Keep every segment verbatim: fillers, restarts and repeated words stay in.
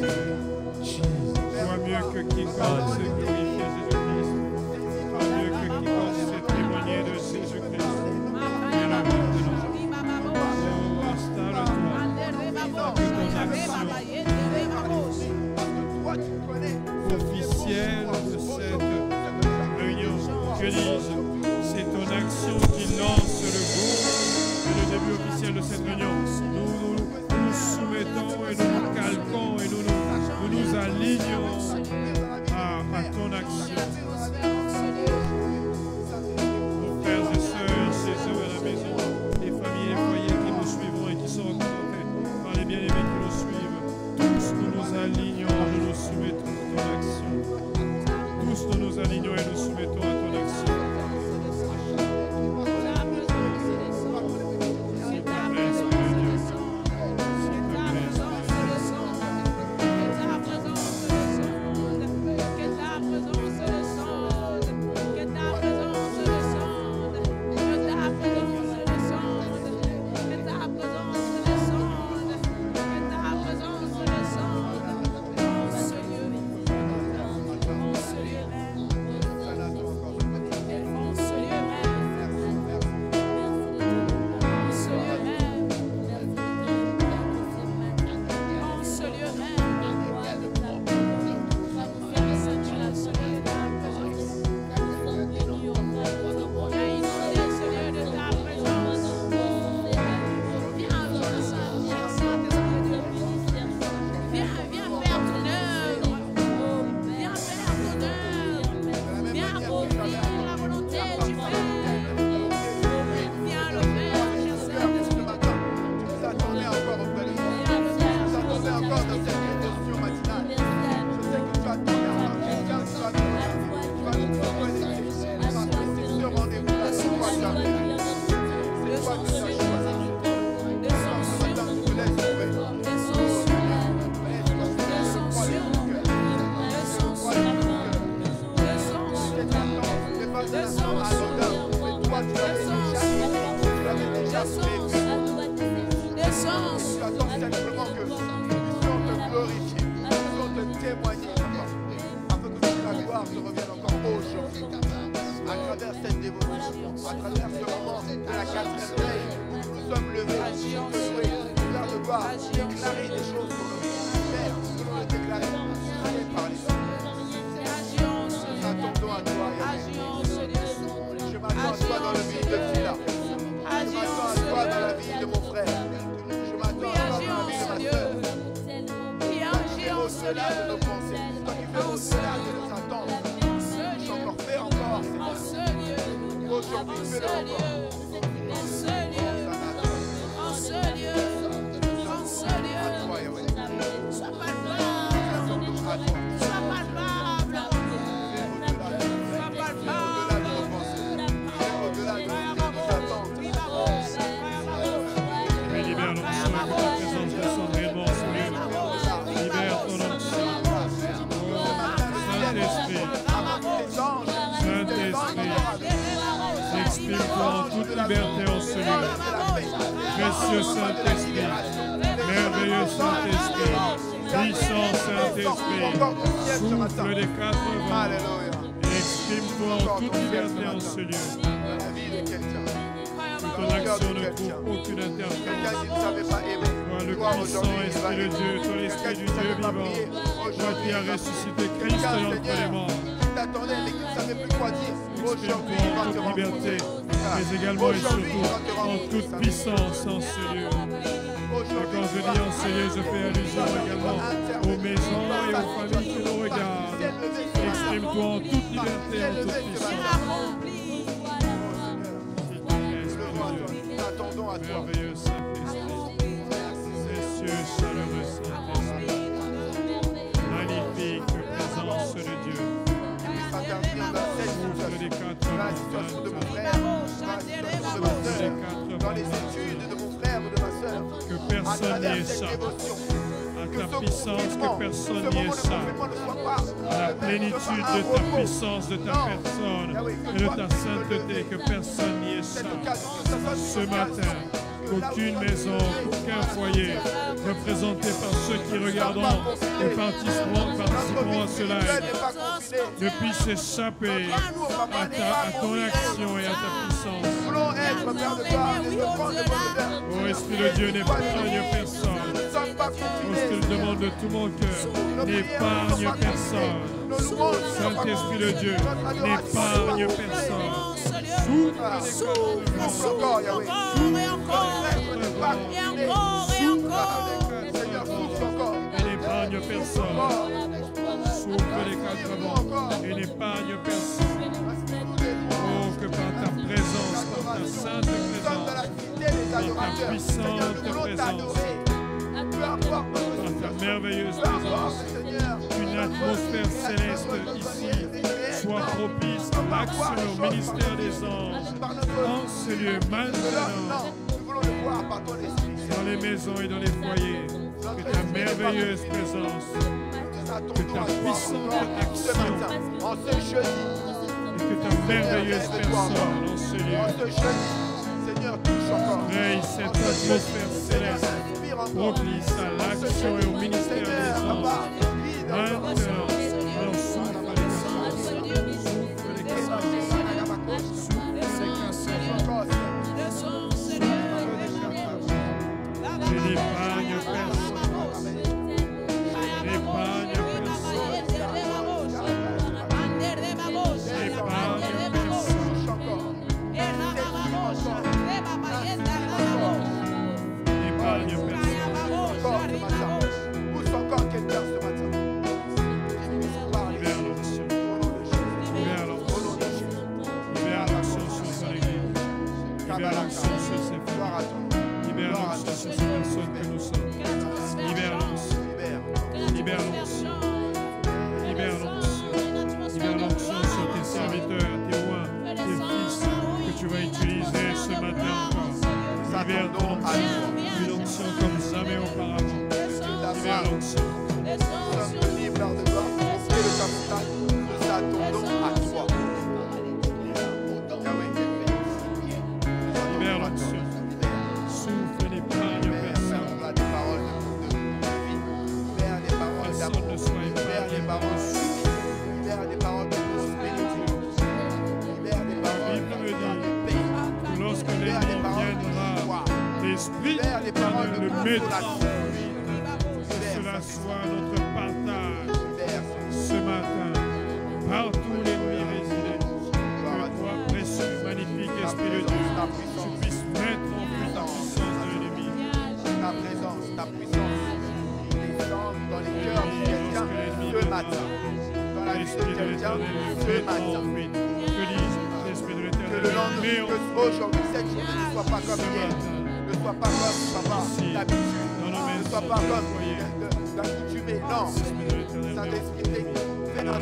Toi mieux que quiconque s'est glorifié Jésus-Christ. Toi mieux que quiconque s'est témoigné de Jésus-Christ. Et là maintenant, oh, installe-toi. Que ton action officielle de cette réunion, que dis-je, c'est ton action qui lance le goût et le début officiel de cette réunion. Nous nous, nous, nous soumettons et nous nous calquons et nous nous, nous, nous alignons à, à ton action. Nos frères et sœurs, chez eux à la maison, les familles et les foyers qui nous suivront et qui sont représentés par les bien-aimés qui nous suivent, tous nous nous alignons, nous nous soumettons à ton action. Tous nous nous alignons et nous soumettons à ton action. Précieux Saint-Esprit, merveilleux Saint-Esprit, puissant Saint-Esprit, souffle des quatre vents, et exprime-toi en toute liberté en ce lieu. Ton action ne trouve aucune interférence. Toi le puissant Esprit de Dieu, toi l'Esprit du Dieu vivant, toi qui as ressuscité Christ d'entre les morts. Exprime-toi en toute liberté, mais également et surtout en toute puissance en ce lieu. Et quand je dis en ce lieu, je fais allusion également aux maisons et aux familles qui nous regardent. Exprime-toi en toute liberté, en toute puissance. Merveilleux Saint-Esprit, précieux, chaleureux Saint-Esprit, magnifique présence de Dieu. Souffle des quatre vents, dans les études de mon frère ou de ma soeur, que personne n'y échappe. À ta puissance, que personne n'y échappe. À la plénitude de ta puissance, de ta personne et de ta sainteté, que personne n'y échappe. Ce matin, qu'aucune maison, qu'aucun foyer, représentés par ceux qui regarderont et participeront, participeront à ce live, ne puissent échapper à, ta, à ton action et à ta puissance. Oh Esprit de Dieu, n'épargne personne. Oh, ce que je demande de tout mon cœur, n'épargne personne. Saint-Esprit de Dieu, n'épargne personne. Souffle Souffle encore, Yahweh. Souffle et encore. Et encore, et encore. Seigneur, souffle encore. et n'épargne personne. Souffle les quatre vents et n'épargne personne. Oh, que par ta présence, par ta sainte présence, par ta puissante présence, par ta merveilleuse présence, une atmosphère céleste ici soit propice à l'action au ministère des anges en ce lieu maintenant, dans les maisons et dans les foyers, que ta merveilleuse présence, que ta puissante action et que ta merveilleuse personne en ce lieu. Veille cette atmosphère céleste propice à l'action et au ministère des anges. Maintenant, alors souffle les casseurs, souffle les casseurs, souffle les casseurs. Je n'épargne personne. N'épargne personne. N'épargne personne. N'épargne personne. Pousse encore quelqu'un ce matin. Libère l'onction. Libère l'onction. Libère l'onction sur son église. Libère l'onction sur ses frères. Libère l'onction sur ces personnes que nous sommes. Libère l'onction. Libère l'onction. Libère l'onction. Libère l'onction sur tes serviteurs, tes rois, tes fils que tu vas utiliser ce matin encore. Libère ton onction. Une onction comme jamais auparavant. Libère l'onction. Nous sommes libres de toi. Et le capital, nous attendons à toi. Libère l'onction. Souffle, n'épargne personne. Personne ne soit épargné par reçu. La Bible me dit que lorsque l'ennemi viendra, l'Esprit le mettra en lui. Que cela soit notre partage ce matin, partout où l'ennemi réside. Que toi, précieux, magnifique Esprit de Dieu, tu puisses mettre en fuite la puissance de l'ennemi. Ta présence, ta puissance descend dans les cœurs de quelqu'un ce matin. Dans la vie de L'Esprit de quelqu'un l'Éternel ce met en matin. fuite. Que dis-je? L'Esprit de Que le l'Éternel met lendemain, en que fuite. aujourd'hui, cette journée ne soit pas comme hier. Ne soit pas comme papa d'habitude. Ne soit pas comme d'accoutumé. Non. Saint-Esprit, fais notre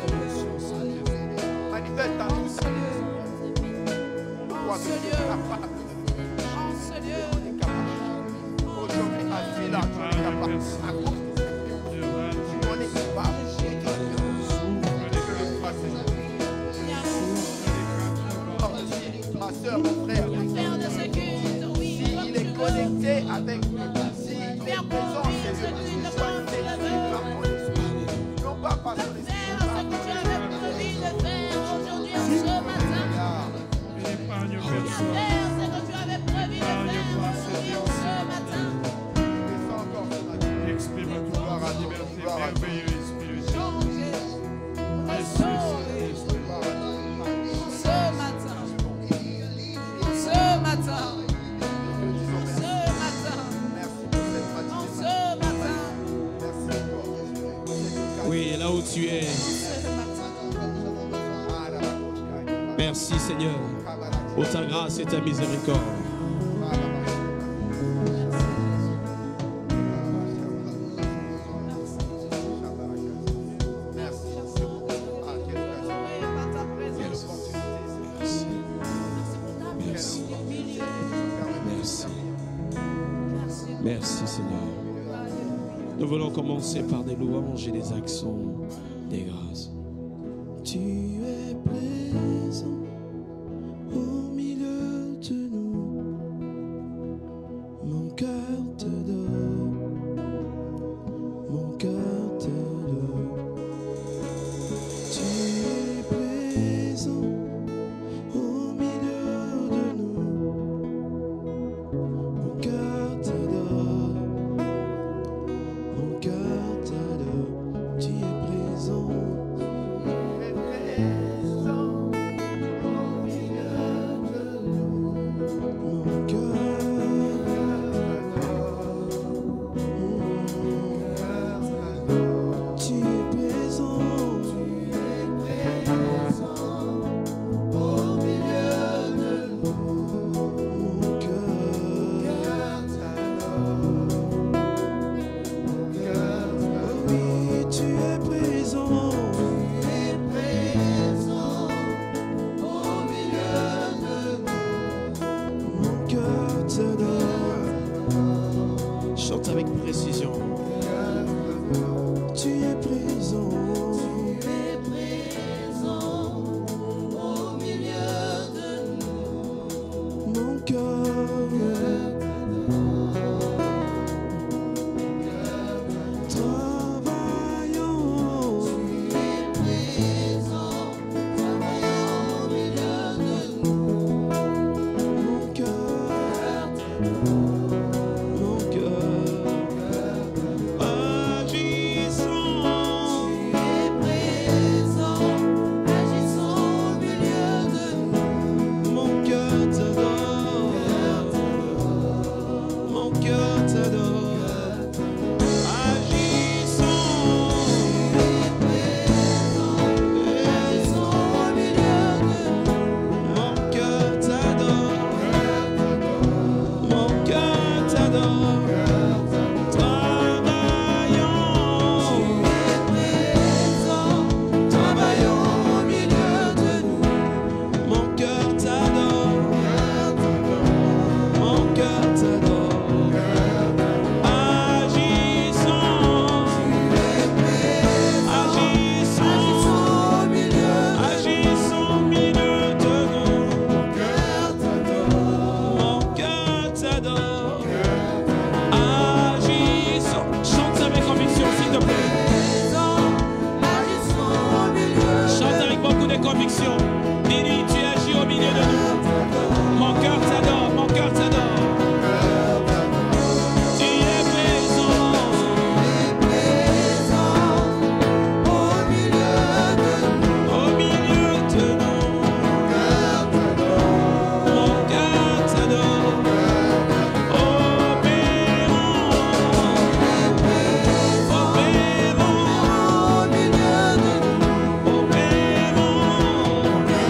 manifeste en nous ta toi que tu es capable. On est capable. Aujourd'hui, à celui-là, tu es capable. À cause de ce on est capable. Ma soeur, mon frère, s'il est connecté avec nous, s'il est présent chez eux, soit détruit par mon esprit. Non pas par son esprit. Épargne personne. Exprime à toi la liberté merveilleuse, Esprit de Dieu. Merci, Saint-Esprit. Oui, là où tu es. Merci Seigneur pour ta grâce et ta miséricorde. Merci. Merci. Merci Seigneur. Nous voulons commencer par des louanges et des actions des grâces. Tu es présent au milieu de nous, mon cœur te donne. bénédiction. Dis-lui, tu agis au milieu de nous. Mon cœur t'adore, mon cœur t'adore. Tu es présent. Au milieu de nous. Mon cœur t'adore. Opérant. Opérant. Opérant.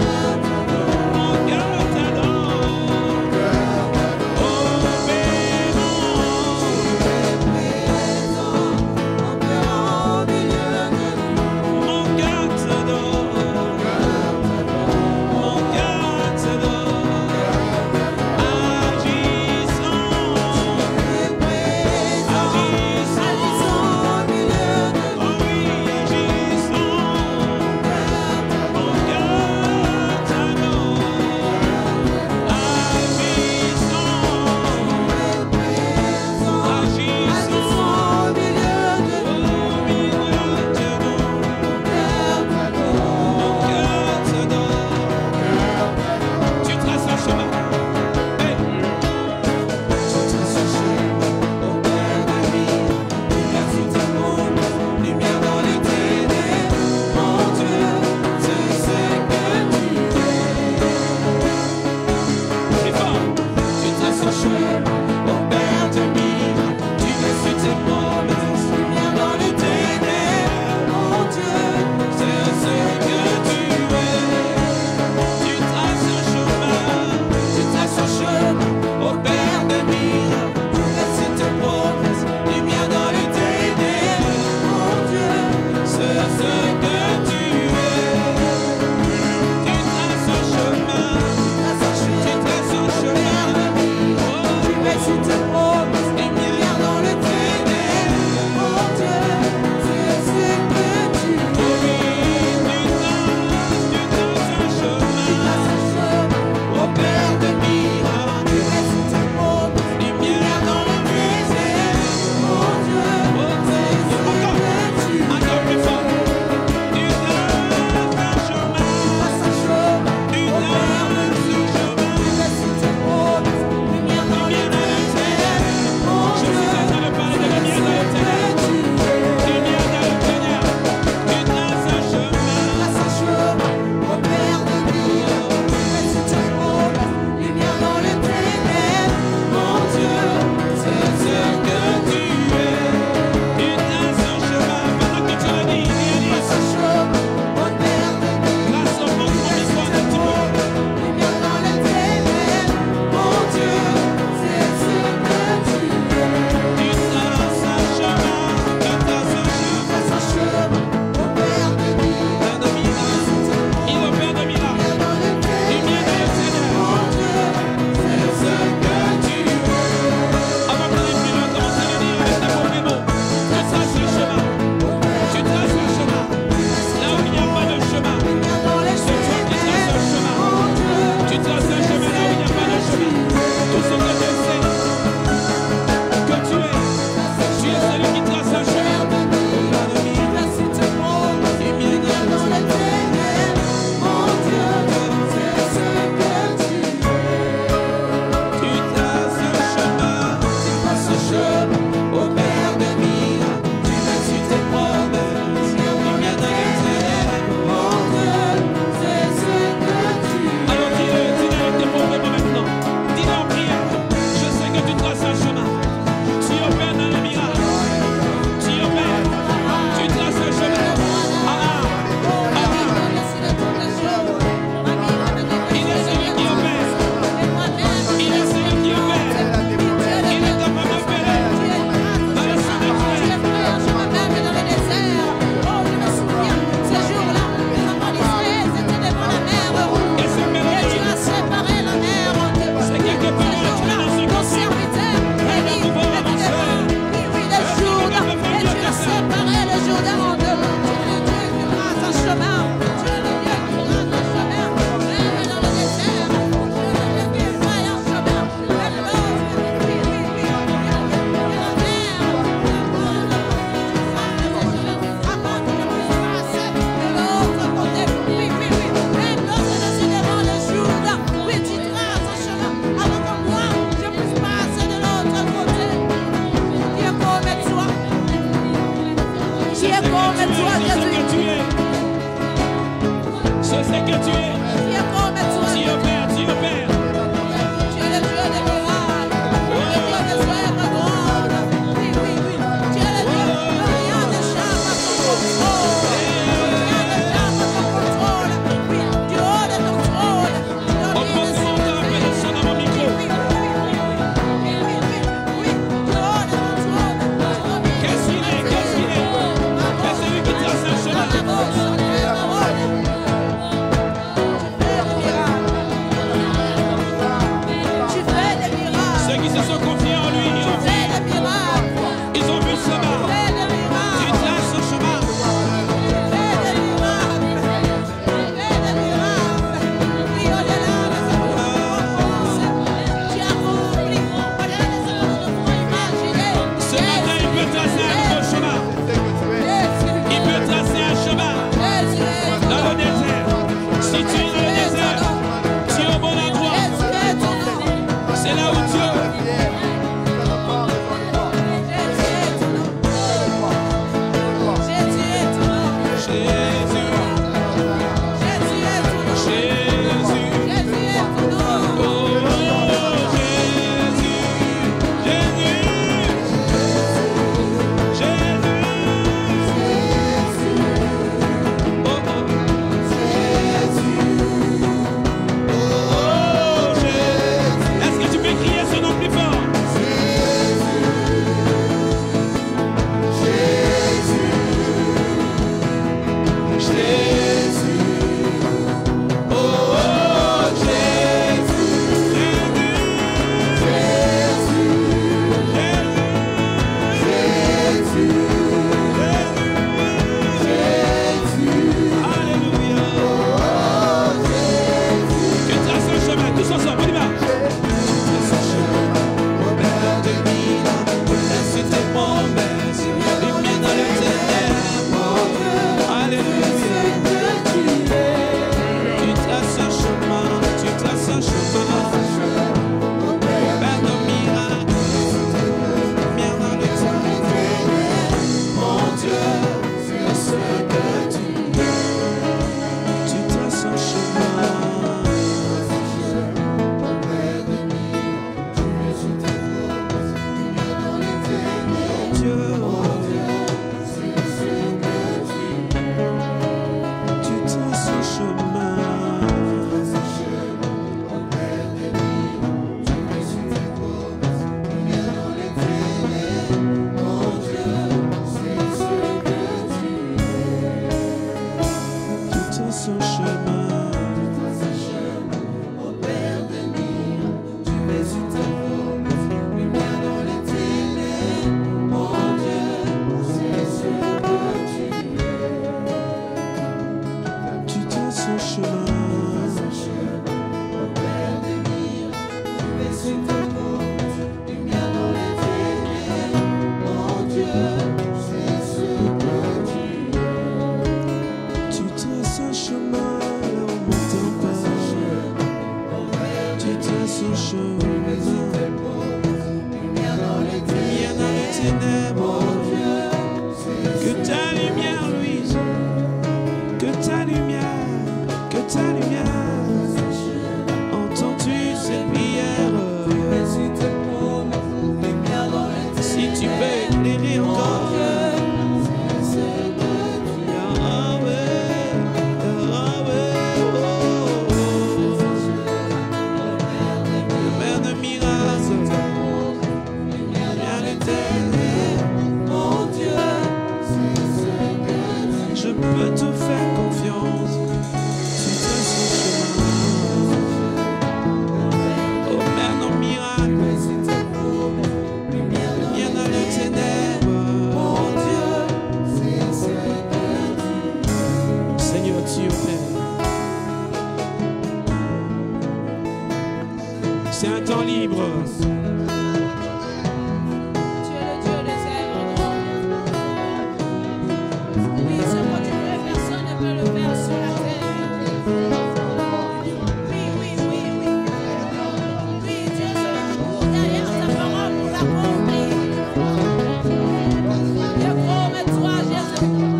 Jésus.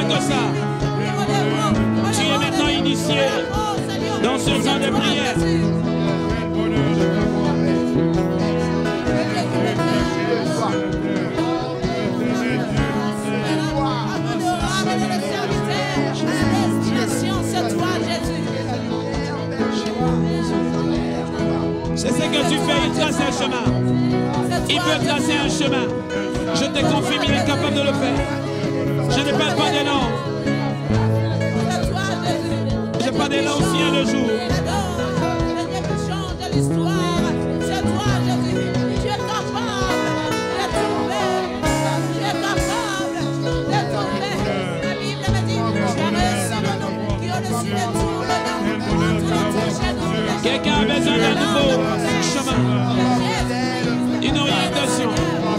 que ça. Tu es maintenant initié dans ce temps de prière. C'est ce que tu fais, il trace un chemin. Il peut tracer un chemin. Je te confirme, il est capable de le faire. Je ne perds pas d'élan. Je pas d'élan aussi un le jour. Quelqu'un a besoin d'un nouveau chemin, une orientation.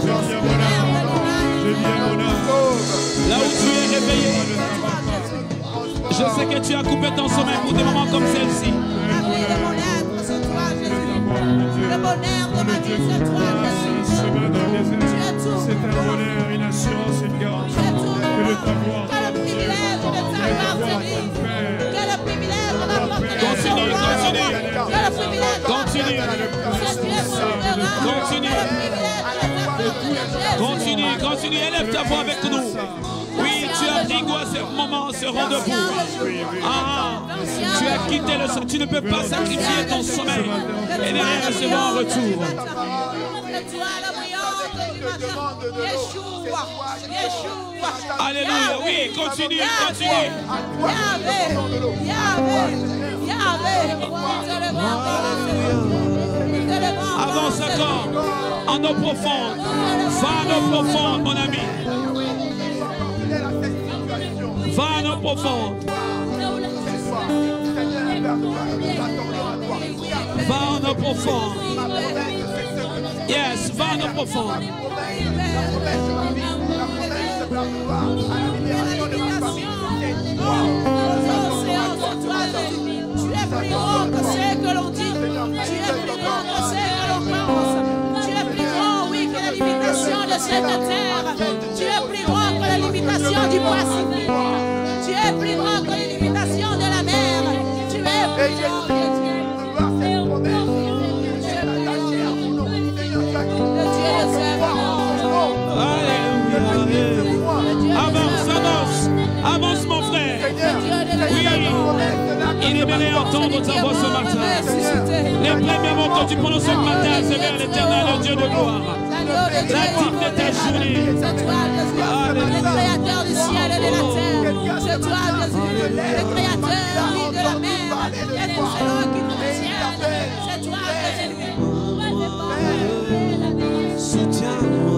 Là où tu es réveillé, je sais que tu as coupé ton sommeil pour des moments comme celle-ci. Le bonheur de ma vie, c'est toi, Jésus. Tu as tout. C'est un bonheur, une assurance, une garantie. Que de t'avoir. Quel privilège de t'appartenir. Quel privilège de m'appartenir. Continue, continue. Quel privilège de Continue. Continue. Continue, continue. Élève ta voix avec nous. Oui, tu as dit quoi ce moment seront debout. Ah, tu as quitté le sommeil. Tu ne peux pas sacrifier ton sommeil et ne rien recevoir en retour. Alléluia, oui, continue, continue. Avance encore en eau profonde. Va en eau profonde, mon ami. Va en eau profonde. Va en eau profonde. Yes, va en eau profonde. Tu es plus grand que ce que l'on dit. Tu es plus grand que ce que l'on pense. Tu es plus grand, oui, que la limitation de cette terre. Tu es plus grand que la limitation du Pacifique. Tu es plus grand que les limitations de la mer. Tu es plus grand que Avance, avance, avance mon frère. Oui, il est bien d'entendre ta voix ce matin. Les premiers mots que tu prononces ce matin, c'est vers l'Éternel, le Dieu de gloire. La dîme de ta journée. le créateur du ciel et de la terre. C'est toi, Jésus, le créateur de la mer. Et tout cela qui nous tient. C'est toi, Jésus. Soutiens-moi.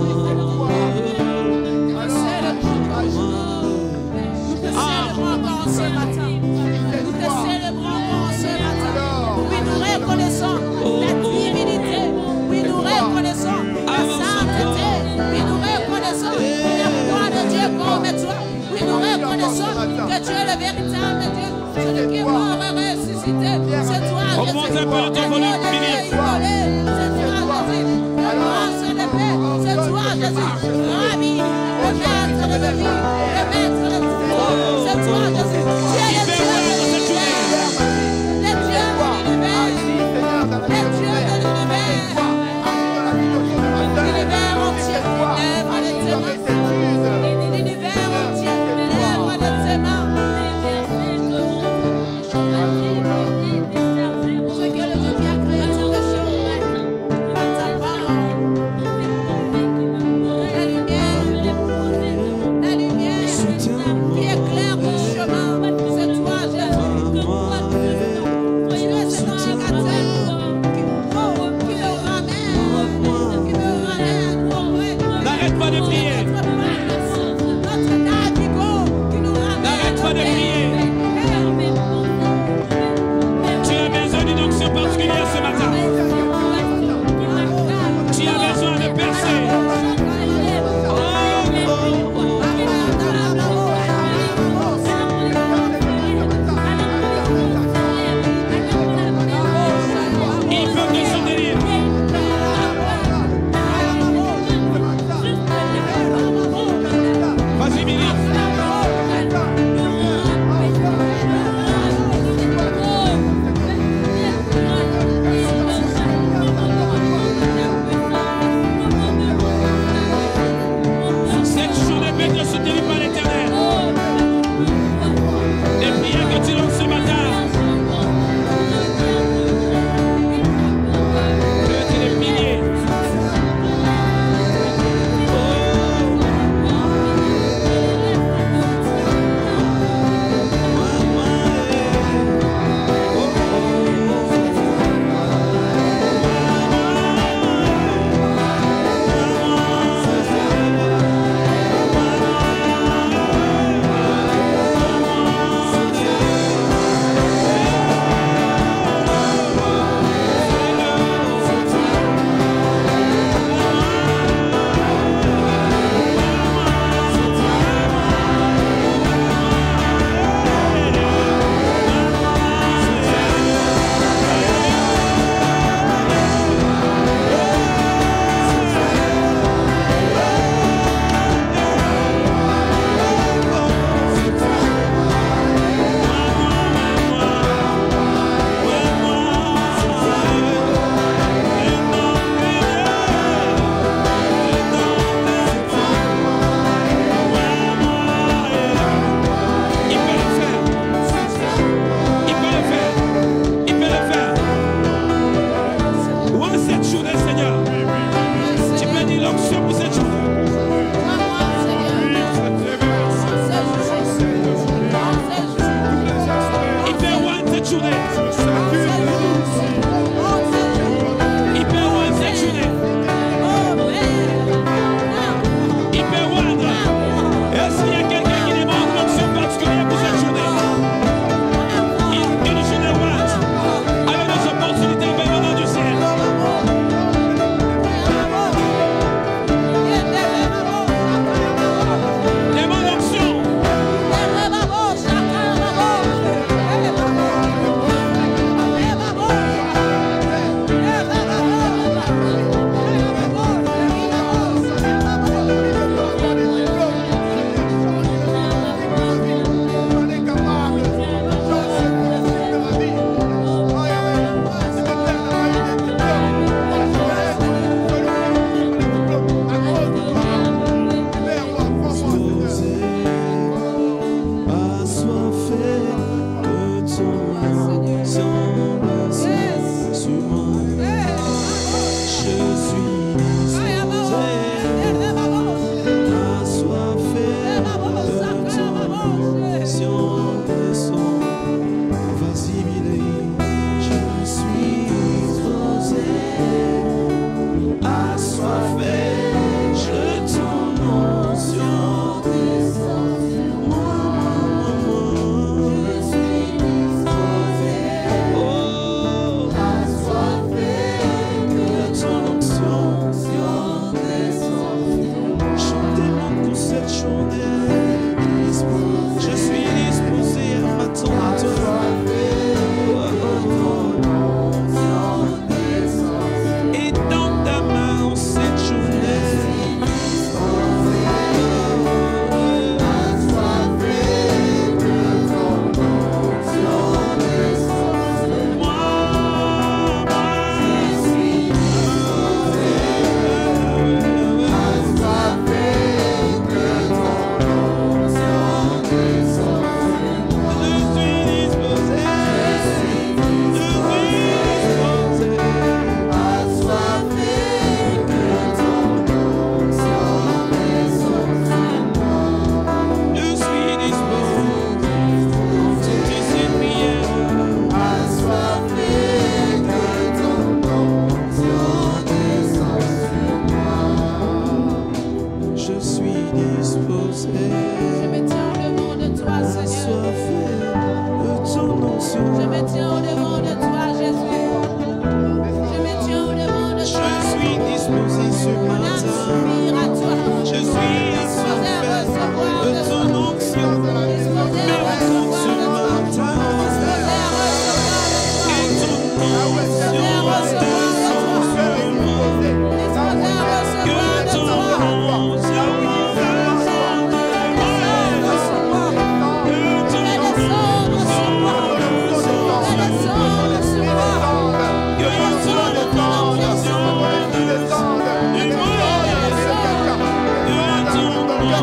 Ce matin. Nous te célébrons ce matin. Oui, nous reconnaissons la divinité. Oui, nous reconnaissons la sainteté. Oui, nous reconnaissons la foi de Dieu comme toi. Oui, nous reconnaissons que tu es le véritable Dieu. Celui qui est mort et ressuscité. C'est toi, Jésus. Augmente un peu le ton volume, Philippe. C'est toi, Jésus. Le prince de paix. C'est toi, Jésus. Ravi, le maître de la vie, le maître de tout. C'est toi, Jésus. Tu es le Dieu de l'univers. Le Dieu de l'univers. Le Dieu de l'univers. L'univers entier lève les tes mains. L'univers entier lève les tes mains. Ce que le Dieu qui a créé toutes les choses par ta parole. La lumière.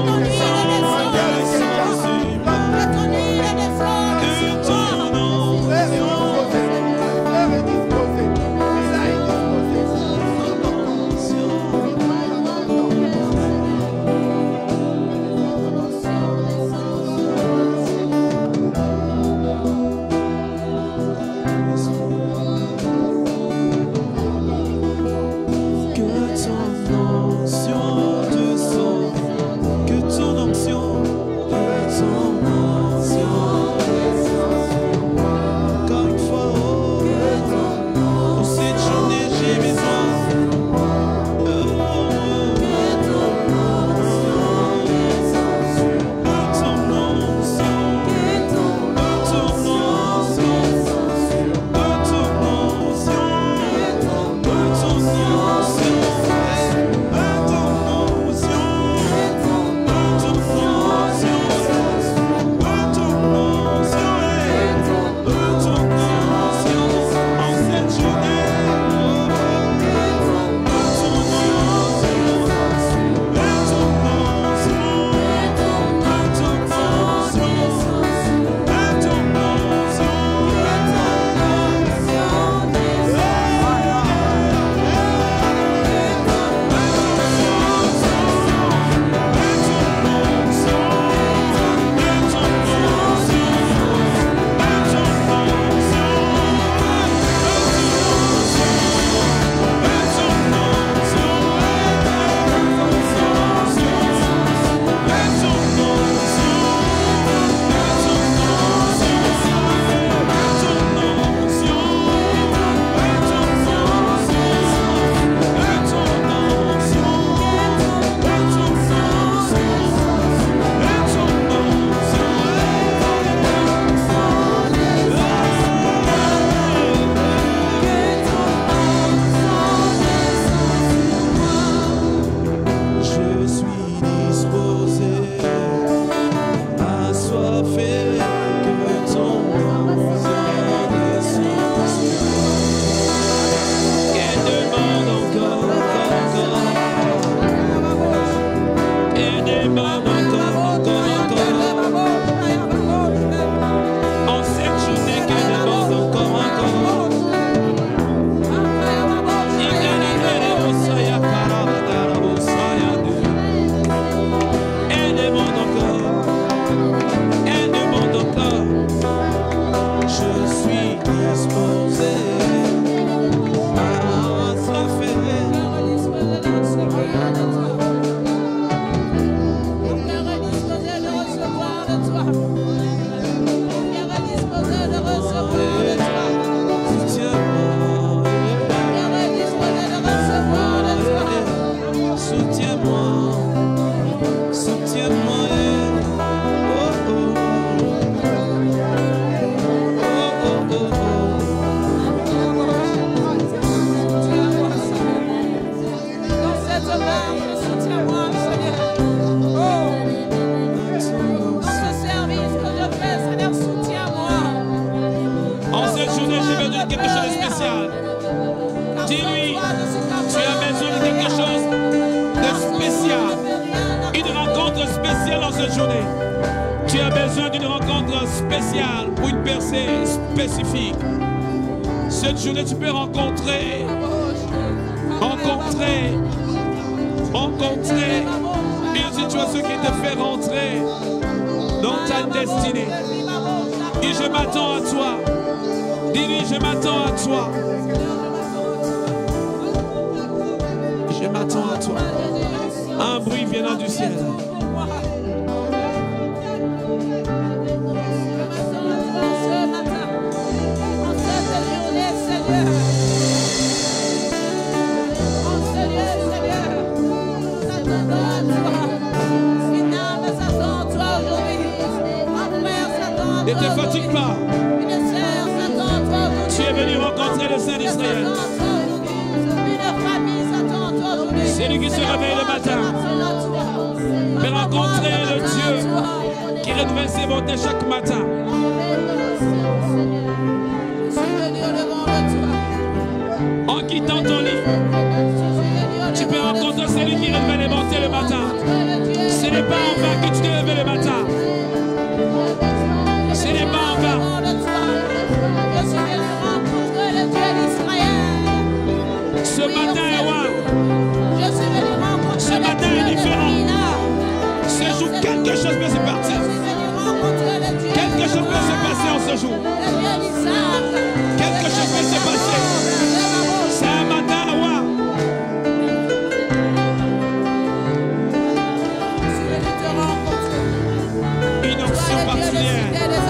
Tu peux rencontrer celui qui renouvelle les montées le matin. Ce n'est pas en Quelque chose peut se passer. Quelque chose peut se passer en ce jour. Quelque chose peut se passer. C'est un matin à voir. Une onction particulière.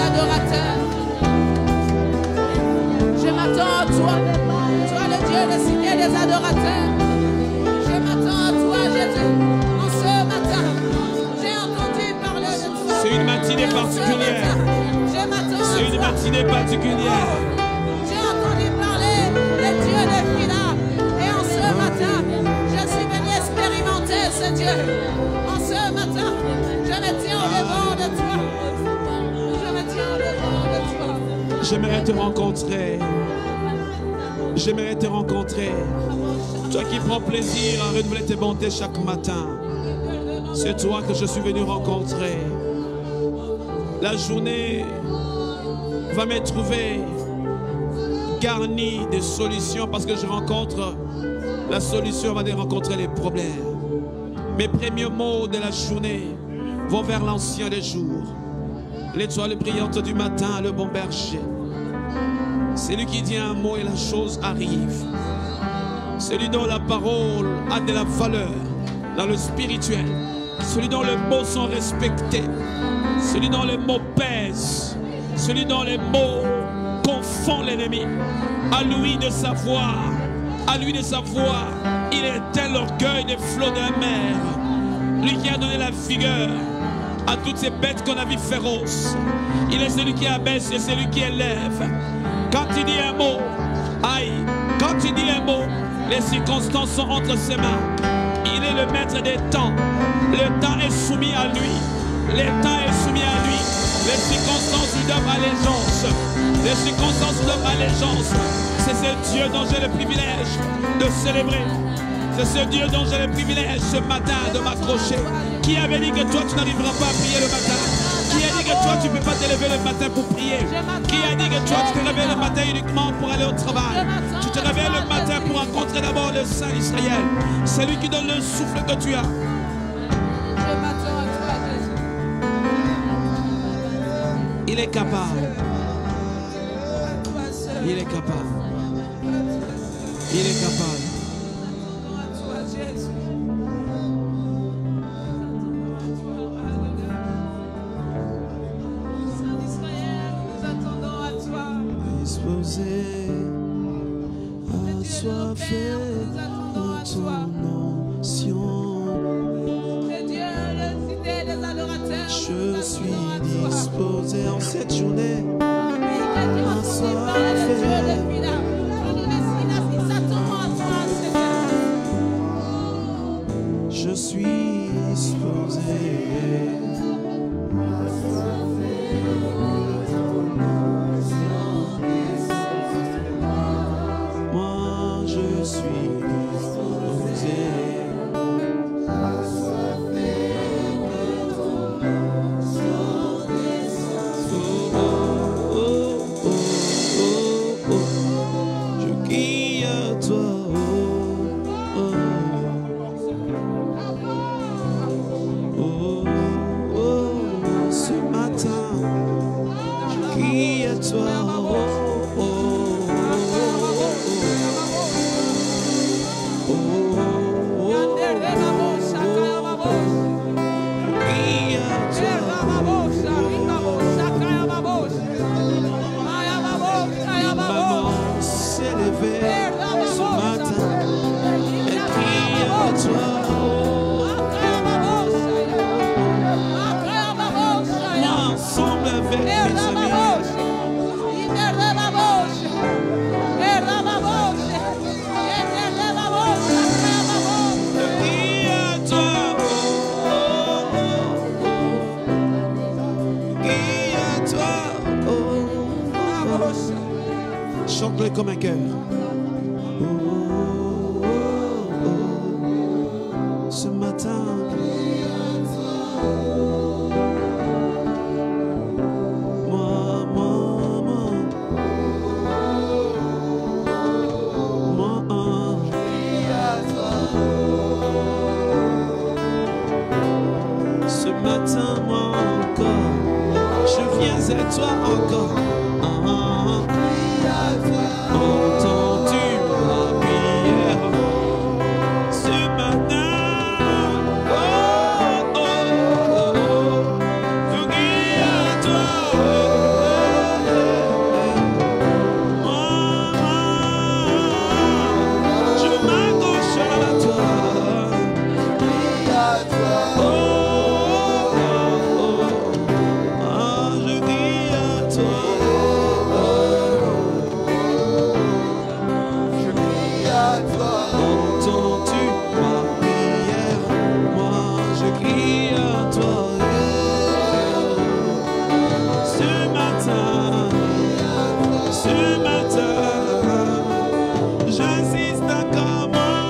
Je m'attends à toi. Toi le Dieu de cité des adorateurs. Je m'attends à toi, Jésus. En ce matin, j'ai entendu parler de toi. C'est une matinée particulière. Je m'attends à toi. C'est une matinée particulière. J'ai entendu parler de Dieu de Phila. Et en ce matin, je suis venu expérimenter ce Dieu. En ce matin, je me tiens au devant de toi. Je me tiens au devant de toi. J'aimerais te rencontrer. J'aimerais te rencontrer. Toi qui prends plaisir à renouveler tes bontés chaque matin. C'est toi que je suis venu rencontrer. La journée va me trouver garnie de solutions parce que je rencontre la solution va de rencontrer les problèmes. Mes premiers mots de la journée vont vers l'ancien des jours. L'étoile brillante du matin, le bon berger. C'est lui qui dit un mot et la chose arrive. Celui dont la parole a de la valeur dans le spirituel. Celui dont les mots sont respectés. Celui dont les mots pèsent. Celui dont les mots confondent l'ennemi. À lui de savoir. À lui de savoir. Il est tel orgueil des flots de la mer. Lui qui a donné la vigueur à toutes ces bêtes qu'on a vues féroces. Il est celui qui abaisse et celui qui élève. Quand il dit un mot, aïe, quand il dit un mot, les circonstances sont entre ses mains. Il est le maître des temps. Le temps est soumis à lui. Le temps est soumis à lui. Les circonstances lui donnent allégeance. Les circonstances lui donnent allégeance. C'est ce Dieu dont j'ai le privilège de célébrer. C'est ce Dieu dont j'ai le privilège ce matin de m'accrocher. Qui avait dit que toi tu n'arriveras pas à prier le matin? Qui a dit que toi tu ne peux pas te lever le matin pour prier? Qui a dit que toi tu te réveilles le matin uniquement pour aller au travail? Tu te réveilles le matin pour rencontrer d'abord le Saint d'Israël. C'est lui qui donne le souffle que tu as. Je m'attends à toi, Jésus. Il est capable. À toi seul. Il est capable. Il est capable. Nous attendons à toi, Jésus. Saint d'Israël, nous attendons à toi. Disposé à soifé Nous attendons à de toi. ton onction. Le Dieu, le cité des adorateurs. Je nous suis attendons à toi. disposé en cette journée. Oui, quelqu'un a entendu parler de Dieu depuis là. Nous nous attendons à toi, Seigneur. Je suis disposé. Moi, je suis disposé. Oh, oh, oh, oh, oh. Je crie à toi. Oh, oh. Oh, oh, ce matin, je crie à toi. Oh, oh, oh, oh, oh, oh, je crie à toi. Maman s'est levée ce matin, elle crie à toi. Moi, ensemble avec mes amis. Chante-le comme un cœur. Oh, oh, oh, oh. Ce matin, moi, moi, moi, moi, ce matin. moi encore. Je viens à toi encore. Ah, ah, ah. Entends-tu ma prière ce matin? Oh, oh, oh, oh. Je crie à toi. Moi, je m'accroche à toi. Oh, oh, oh. Ah, je crie à toi. Entends-tu ma prière? Moi, je crie à toi. Ce matin, ce matin, j'insiste encore.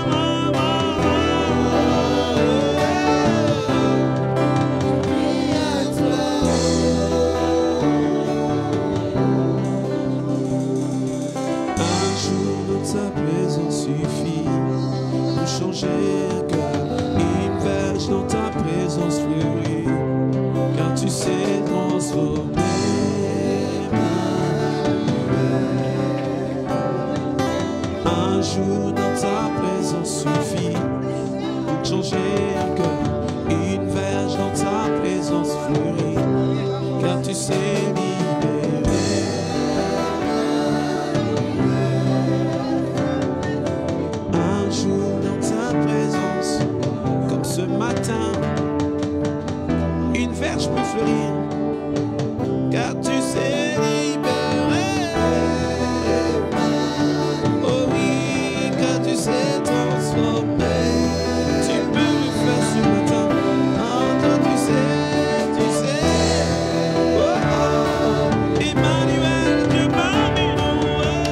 Un jour de ta présence suffit pour changer un cœur. Une verge dans ta présence fleurit, car tu sais transformer. Un jour dans ta présence suffit pour changer un cœur. Une verge dans ta présence fleurit, car tu sais libérer. Un jour dans ta présence, comme ce matin, une verge peut fleurir, car tu sais libérer. Oh oui, car tu sais transformer. Tu peux le faire ce matin. Oh, toi tu sais, tu sais. Oh, oh. Emmanuel, Dieu parmi nous.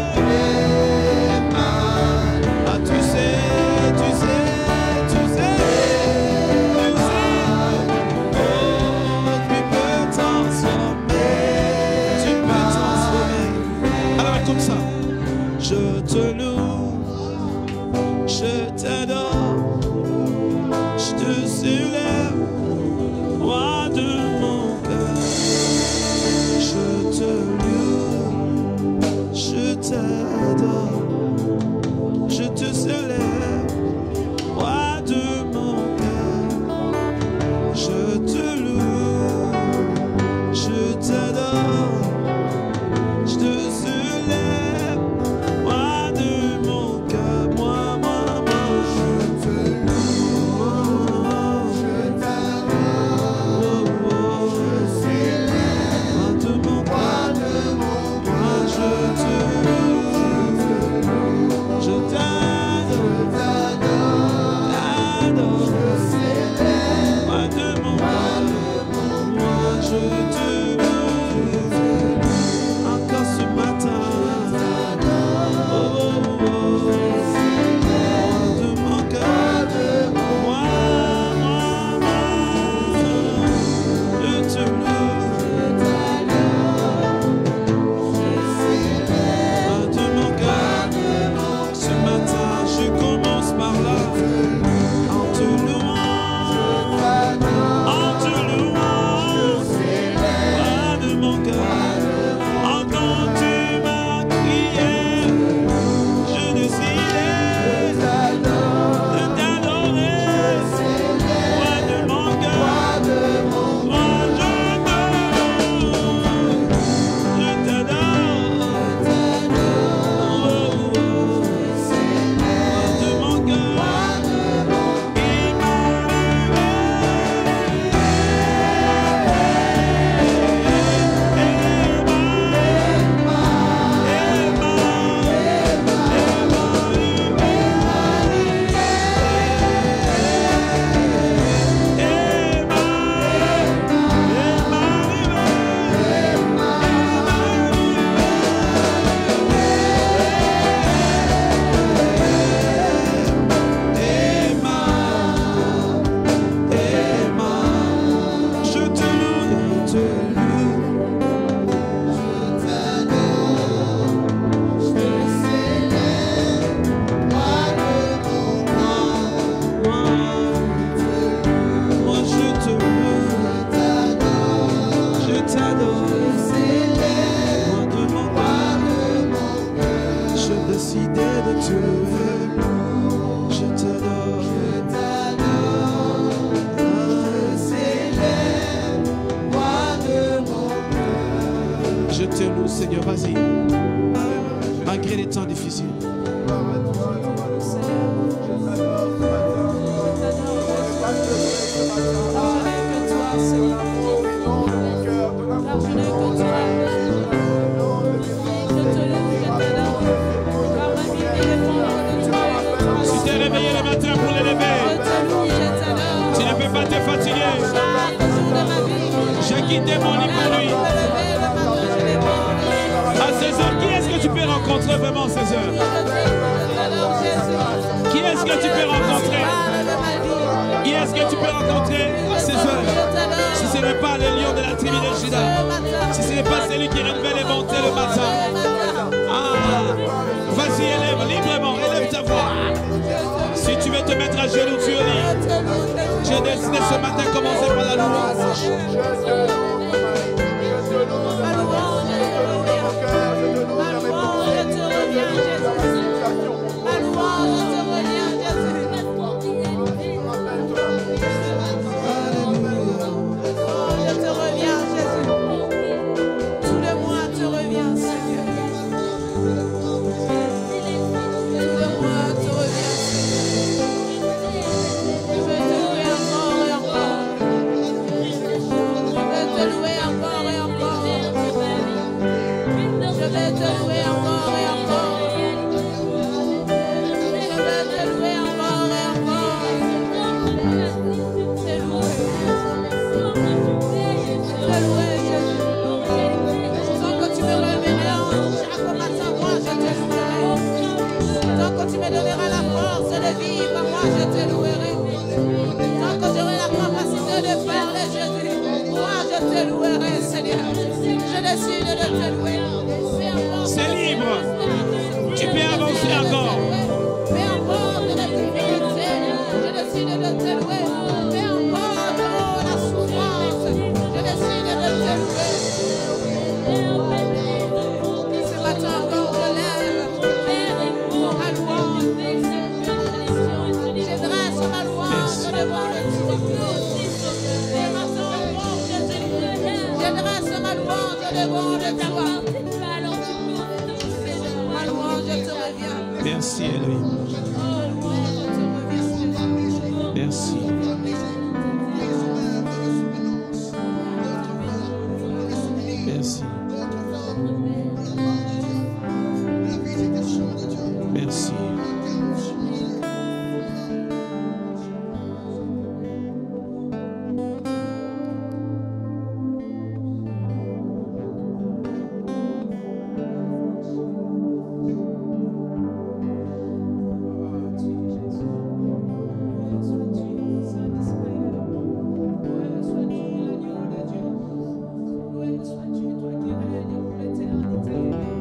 Ah, tu sais, tu sais, tu sais, tu sais. Oh, tu peux transformer, tu peux transformer. Alors comme ça, je te loue, je t'adore, je te célèbre, roi de mon cœur. Je te loue, je t'adore, je te célèbre, roi de mon cœur. Je te loue, je t'adore, je te célèbre, roi de mon cœur. Moi, moi, moi, je te loue, je t'adore, oh, oh, je célèbre, roi de mon cœur. Moi, je te loue, je t'adore, t'adore, roi de mon cœur. Moi, je te loue encore ce matin. Oh, oh, oh. Roi de mon cœur. Moi, moi, moi, je te loue. Roi de mon cœur. Ce matin, je commence par là. En te louant, en te louant, roi de mon cœur. Entends-tu ma prière? Je décide de t'adorer, roi de mon cœur. Moi, je t'adore, je t'adore, oh, oh, oh. Roi de mon cœur. Je te loue, te loue, je t'adore, je te célèbre, roi de mon cœur. Moi, je te loue, Je te loue, Seigneur. Vas-y. Malgré les temps difficiles. Si tu es réveillé le matin pour l'élever, tu ne peux pas te fatiguer. J'ai quitté mon lit pour lui. À ces heures, qui est-ce que tu peux rencontrer vraiment à ces heures? Qui est-ce que tu peux rencontrer? Qui est-ce que tu peux rencontrer à ces heures? Si ce n'est pas le lion de la tribu de Juda, si ce n'est pas celui qui renouvelle les bontés le matin. Ah, vas-y, élève librement, élève ta voix. Si tu veux te mettre à genoux, tu es libre. J'ai décidé ce matin de commencer par la louange. C'est libre. Tu peux avancer encore. Peu importe la difficulté, je décide de te louer. Peu importe la souffrance, je décide de te louer. Ce matin encore, je lève ma louange. Je dresse ma louange devant le Dieu. Ce matin encore, je dresse ma louange devant le Toi. Merci Elohim. Merci. Merci. Merci. Thank you.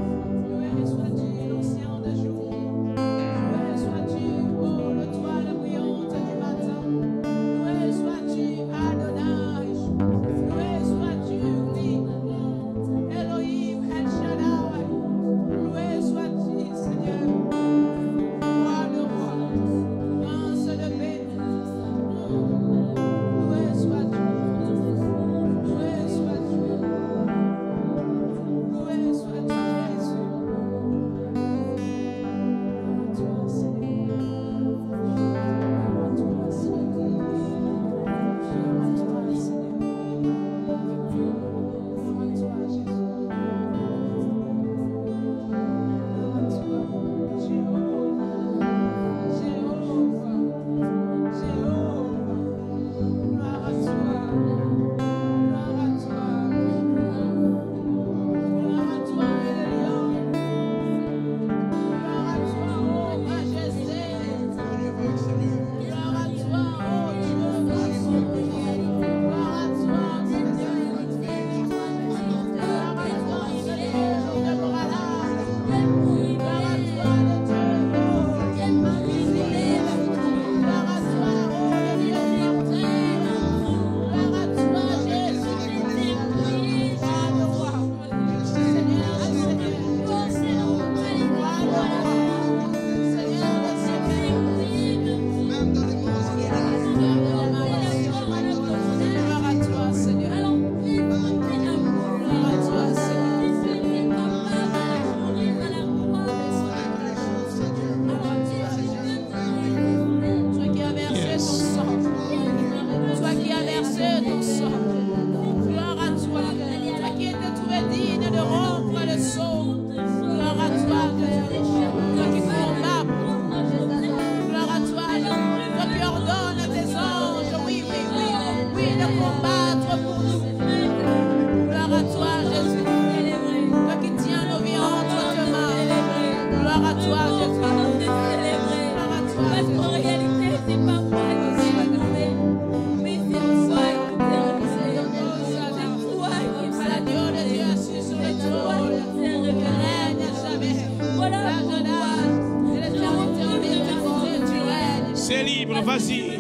Vas-y.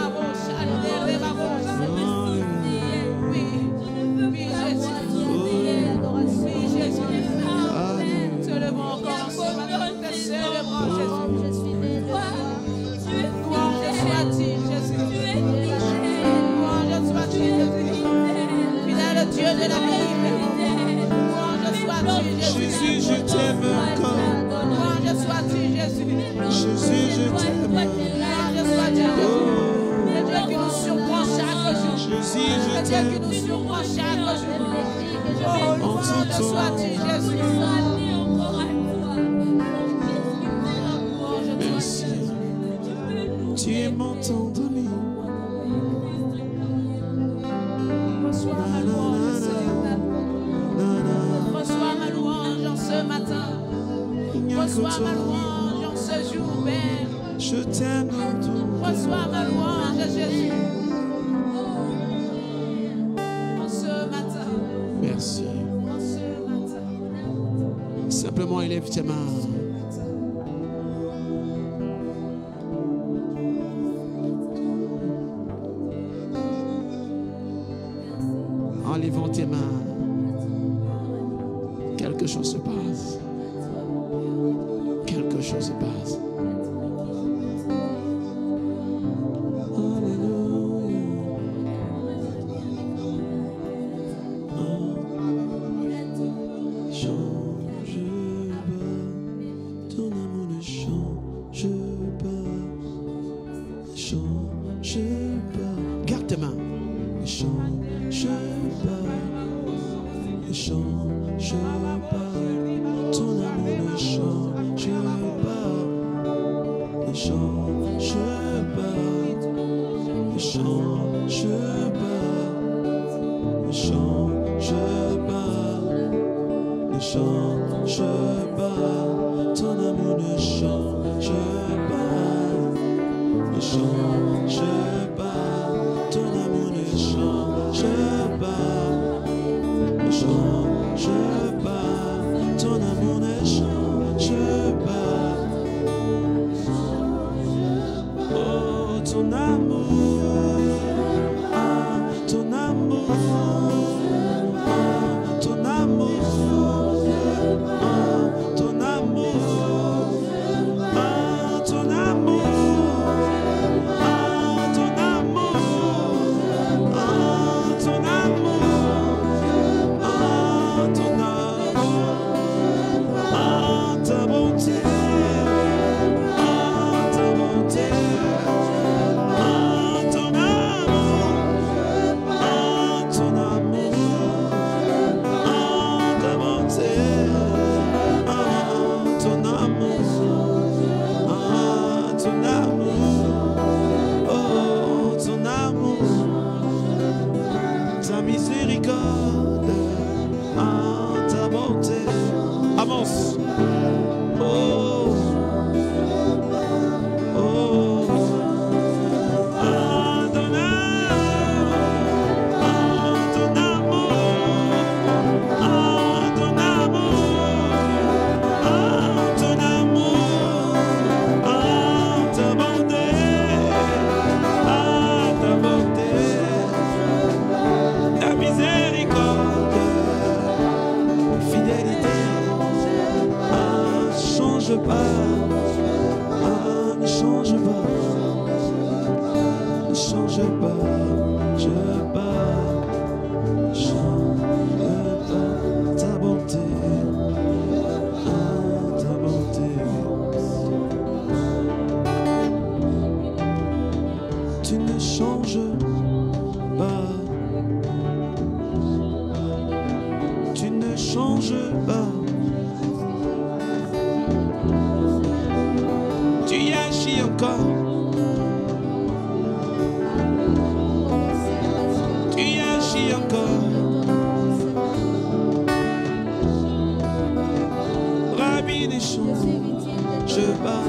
Dieu de la Bible, louange sois-tu, Jésus, je t'aime encore. Louange sois-tu, Jésus. Jésus, je t'aime. Louange sois-tu, Jésus. Le Dieu qui nous surprend chaque jour. Jésus, je t'aime. Le Dieu qui nous surprend chaque jour. Oh, louange sois-tu, Jésus. Merci. Tu es mon temps donné. Reçois ma louange, Seigneur. Reçois ma louange en ce matin. Reçois ma louange en ce jour, Père. Je t'aime. Reçois ma louange, Jésus. En ce matin. Merci. En ce matin. Simplement élève tes mains. En levant tes mains, quelque chose se passe. Quelque chose se passe. Garde tes mains. Change pas, ne change pas, ton amour ne change pas, ne change pas, ne change pas, ne change pas, ne change pas, ton amour ne change pas, ne change pas, ton amour ne change pas, ne change pas, ton amour ne change pas. Oh, ton amour, ah, ton amour, ah, ton amour, ah, ton amour, ah, ton amour. Avance. Oh. Oh. Ah, ton amour. Ah, ton amour. Ah, ton amour. Ah, ton amour. Ah, ta bonté. Ah, ta bonté. Ta miséricorde. Fidélité. Change pas, ah, ne change pas, ne change pas, je pas, change pas, ta bonté, ah, ta bonté. Tu ne changes pas, tu ne changes pas. Tu y agis encore. Tu y agis encore. Rabbi ne change pas.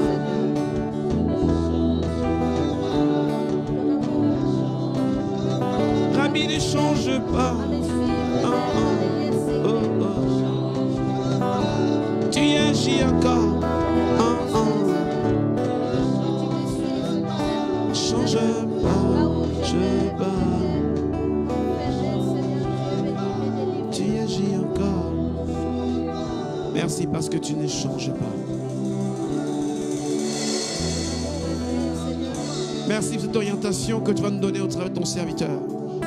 Rabbi ne change pas. Oh, oh, oh, oh. Tu y agis encore. Oh, oh. tu agis encore. Merci parce que tu ne changes pas. Merci pour cette orientation que tu vas nous donner au travers de ton serviteur.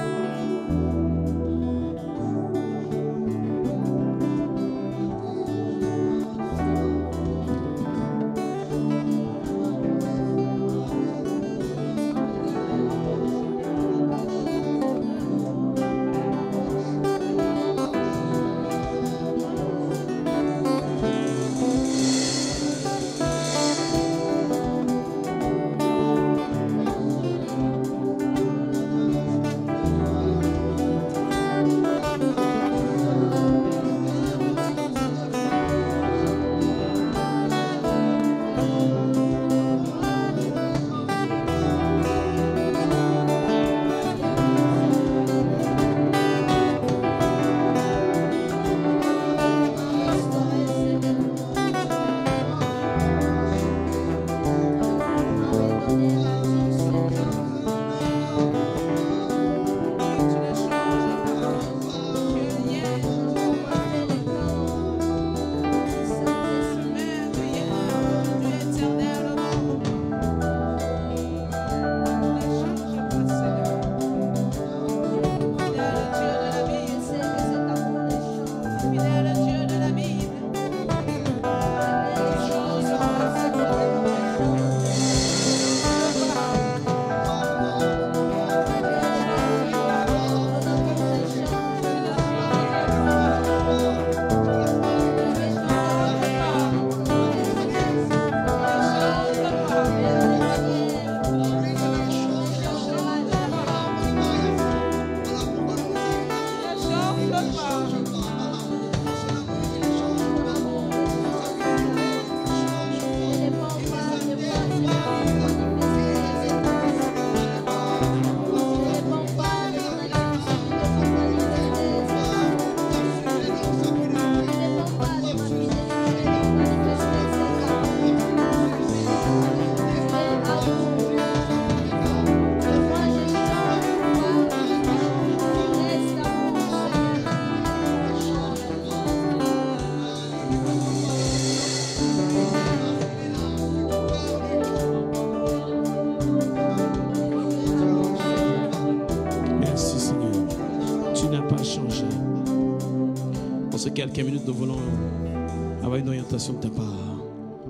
Quelques minutes, nous voulons avoir une orientation de ta part.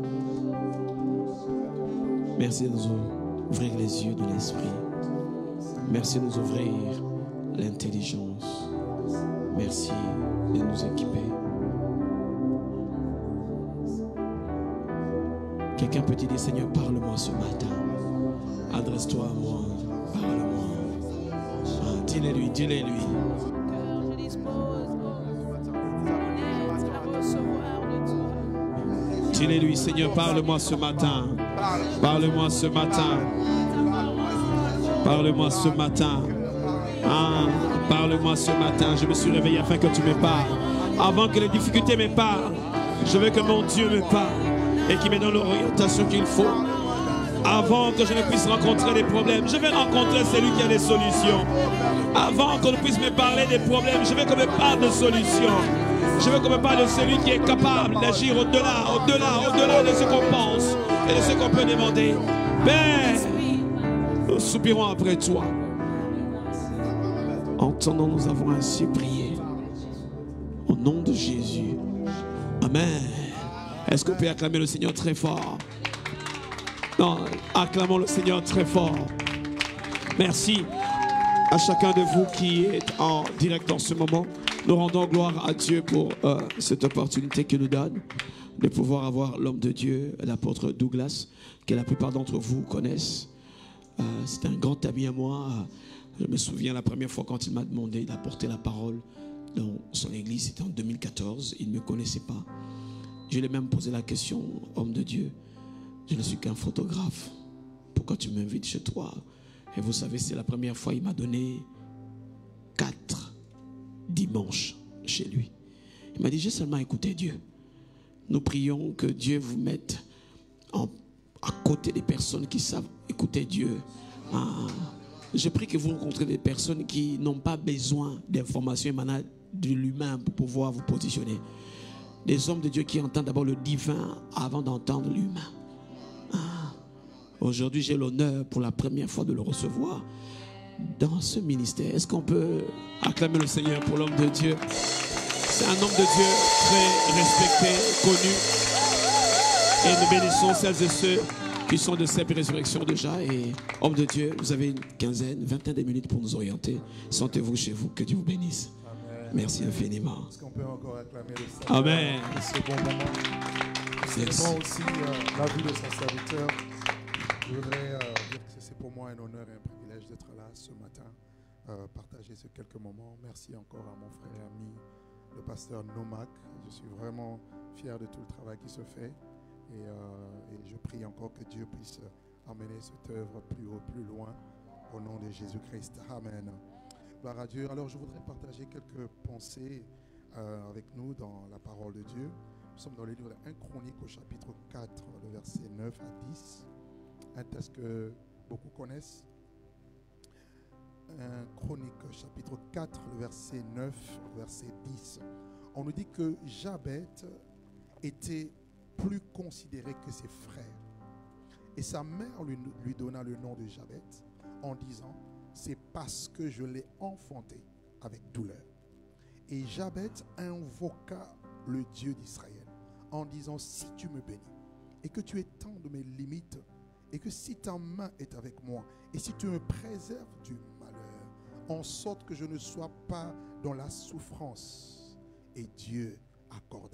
Merci de nous ouvrir les yeux de l'esprit. Merci de nous ouvrir l'intelligence. Merci de nous équiper. Quelqu'un peut te dire, Seigneur, parle-moi ce matin. Adresse-toi à moi. Parle-moi. Ah, dis-le lui, dis-le lui. Dis-le-lui, Seigneur, parle-moi ce matin. Parle-moi ce matin. Parle-moi ce matin. Ah, parle-moi ce matin. Je me suis réveillé afin que tu me parles. Avant que les difficultés me parlent, je veux que mon Dieu me parle et qu'il me donne l'orientation qu'il faut. Avant que je ne puisse rencontrer des problèmes, je vais rencontrer celui qui a des solutions. Avant qu'on ne puisse me parler des problèmes, je veux qu'on me parle de solutions. Je veux qu'on me parle de celui qui est capable d'agir au-delà, au-delà, au-delà de ce qu'on pense et de ce qu'on peut demander. Père, nous soupirons après toi. Entendons, nous avons ainsi prié. Au nom de Jésus. Amen. Est-ce qu'on peut acclamer le Seigneur très fort? Non, acclamons le Seigneur très fort. Merci à chacun de vous qui est en direct en ce moment. Nous rendons gloire à Dieu pour euh, cette opportunité qu'il nous donne de pouvoir avoir l'homme de Dieu, l'apôtre Douglas, que la plupart d'entre vous connaissent. Euh, c'est un grand ami à moi. Je me souviens la première fois quand il m'a demandé d'apporter la parole dans son église, c'était en deux mille quatorze. Il ne me connaissait pas. Je lui ai même posé la question, homme de Dieu, je ne suis qu'un photographe. Pourquoi tu m'invites chez toi? Et vous savez, c'est la première fois qu'il m'a donné quatre dimanches chez lui. Il m'a dit, j'ai seulement écouté Dieu. Nous prions que Dieu vous mette en, à côté des personnes qui savent écouter Dieu. Ah, je prie que vous rencontrez des personnes qui n'ont pas besoin d'informations émanant de l'humain pour pouvoir vous positionner. Des hommes de Dieu qui entendent d'abord le divin avant d'entendre l'humain. Ah. Aujourd'hui, j'ai l'honneur pour la première fois de le recevoir dans ce ministère. Est-ce qu'on peut acclamer le Seigneur pour l'homme de Dieu? C'est un homme de Dieu très respecté, connu. Et nous bénissons celles et ceux qui sont de cette résurrection déjà. Et homme de Dieu, vous avez une quinzaine, vingtaine de minutes pour nous orienter. Sentez-vous chez vous. Que Dieu vous bénisse. Amen. Merci infiniment. Est-ce qu'on peut encore acclamer le Seigneur? Amen. C'est bon moment. C'est bon aussi euh, la vie de son serviteur. Je voudrais euh, dire que c'est pour moi un honneur et un privilège d'être là ce matin, euh, partager ces quelques moments. Merci encore à mon frère et ami, le pasteur Nomak. Je suis vraiment fier de tout le travail qui se fait. Et, euh, et je prie encore que Dieu puisse amener cette œuvre plus haut, plus loin, au nom de Jésus-Christ. Amen. Gloire à Dieu. Alors je voudrais partager quelques pensées euh, avec nous dans la parole de Dieu. Nous sommes dans le livre de premier Chronique au chapitre quatre, le verset neuf à dix. Un texte que beaucoup connaissent. premier Chronique chapitre quatre, le verset neuf, verset dix. On nous dit que Jabet était plus considéré que ses frères. Et sa mère lui, lui donna le nom de Jabet en disant, c'est parce que je l'ai enfanté avec douleur. Et Jabet invoqua le Dieu d'Israël en disant, si tu me bénis et que tu étends de mes limites et que si ta main est avec moi et si tu me préserves du malheur, en sorte que je ne sois pas dans la souffrance. Et Dieu accorda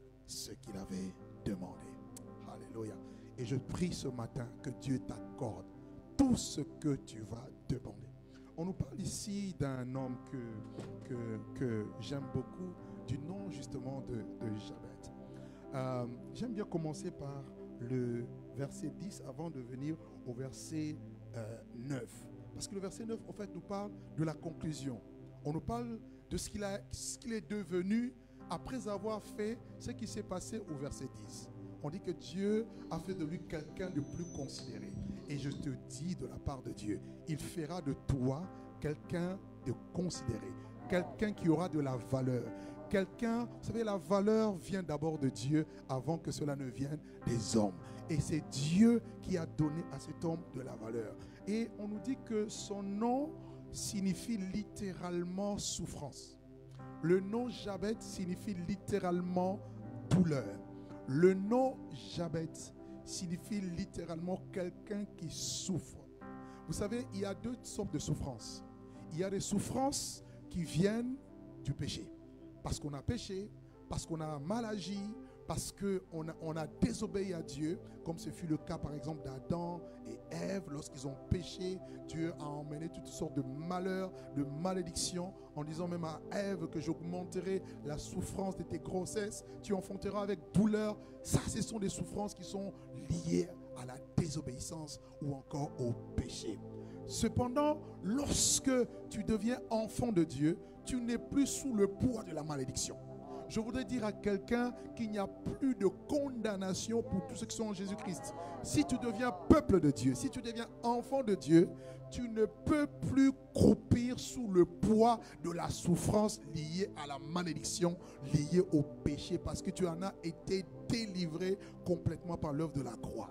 ce qu'il avait demandé. Alléluia. Et je prie ce matin que Dieu t'accorde tout ce que tu vas demander. On nous parle ici d'un homme que, que, que j'aime beaucoup, du nom justement de, de Jabet. Euh, j'aime bien commencer par le verset dix avant de venir au verset euh, neuf. Parce que le verset neuf, en fait, nous parle de la conclusion. On nous parle de ce qu'il a, ce qu'il est devenu après avoir fait ce qui s'est passé au verset dix. On dit que Dieu a fait de lui quelqu'un de plus considéré. Et je te dis de la part de Dieu, il fera de toi quelqu'un de considéré, quelqu'un qui aura de la valeur. Quelqu'un, vous savez, la valeur vient d'abord de Dieu avant que cela ne vienne des hommes. Et c'est Dieu qui a donné à cet homme de la valeur. Et on nous dit que son nom signifie littéralement souffrance. Le nom Jabet signifie littéralement douleur. Le nom Jabet signifie littéralement quelqu'un qui souffre. Vous savez, il y a deux sortes de souffrances. Il y a des souffrances qui viennent du péché. Parce qu'on a péché, parce qu'on a mal agi, parce qu'on a, on a désobéi à Dieu, comme ce fut le cas par exemple d'Adam et Ève. Lorsqu'ils ont péché, Dieu a emmené toutes sortes de malheurs, de malédictions, en disant même à Ève que j'augmenterai la souffrance de tes grossesses, tu enfanteras avec douleur. Ça, ce sont des souffrances qui sont liées à la désobéissance ou encore au péché. Cependant, lorsque tu deviens enfant de Dieu, tu n'es plus sous le poids de la malédiction. Je voudrais dire à quelqu'un qu'il n'y a plus de condamnation pour tous ceux qui sont en Jésus-Christ. Si tu deviens peuple de Dieu, si tu deviens enfant de Dieu, tu ne peux plus croupir sous le poids de la souffrance liée à la malédiction, liée au péché, parce que tu en as été délivré complètement par l'œuvre de la croix.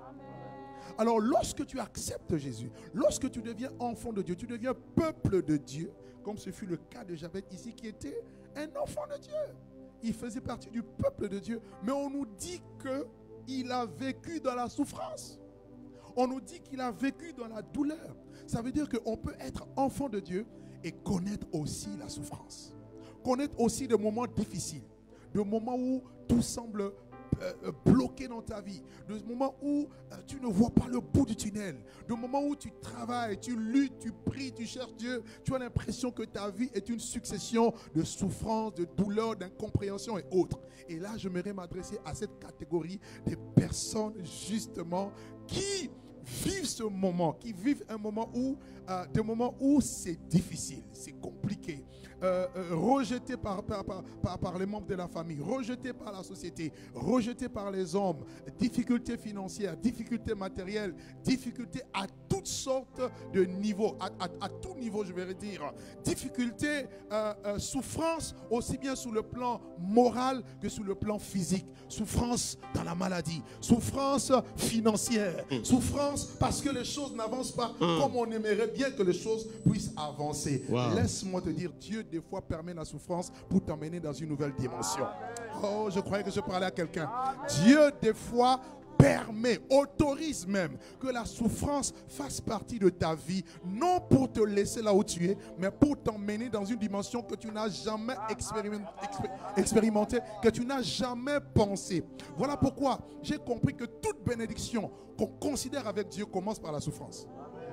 Alors lorsque tu acceptes Jésus, lorsque tu deviens enfant de Dieu, tu deviens peuple de Dieu, comme ce fut le cas de Jabet ici, qui était un enfant de Dieu. Il faisait partie du peuple de Dieu, mais on nous dit qu'il a vécu dans la souffrance. On nous dit qu'il a vécu dans la douleur. Ça veut dire qu'on peut être enfant de Dieu et connaître aussi la souffrance. Connaître aussi des moments difficiles, des moments où tout semble Euh, bloqué dans ta vie, de moments où euh, tu ne vois pas le bout du tunnel, de moments où tu travailles, tu luttes, tu pries, tu cherches Dieu, tu as l'impression que ta vie est une succession de souffrances, de douleurs, d'incompréhension et autres. Et là, j'aimerais m'adresser à cette catégorie des personnes justement qui vivent ce moment, qui vivent un moment où, euh, des moments où c'est difficile, c'est compliqué, euh, euh, rejeté par, par, par, par, par les membres de la famille, rejeté par la société, rejeté par les hommes, difficultés financières, difficultés matérielles, difficultés à tout toutes sortes de niveaux, à, à, à tout niveau, je vais dire. Difficultés, euh, euh, souffrance, aussi bien sur le plan moral que sur le plan physique. Souffrance dans la maladie, souffrance financière, mm. souffrance parce que les choses n'avancent pas mm. comme on aimerait bien que les choses puissent avancer. Wow. Laisse-moi te dire, Dieu des fois permet la souffrance pour t'emmener dans une nouvelle dimension. Oh, je croyais que je parlais à quelqu'un. Dieu des fois permet, autorise même que la souffrance fasse partie de ta vie, non pour te laisser là où tu es, mais pour t'emmener dans une dimension que tu n'as jamais expérimenté, expérimenté, que tu n'as jamais pensé. Voilà pourquoi j'ai compris que toute bénédiction qu'on considère avec Dieu commence par la souffrance.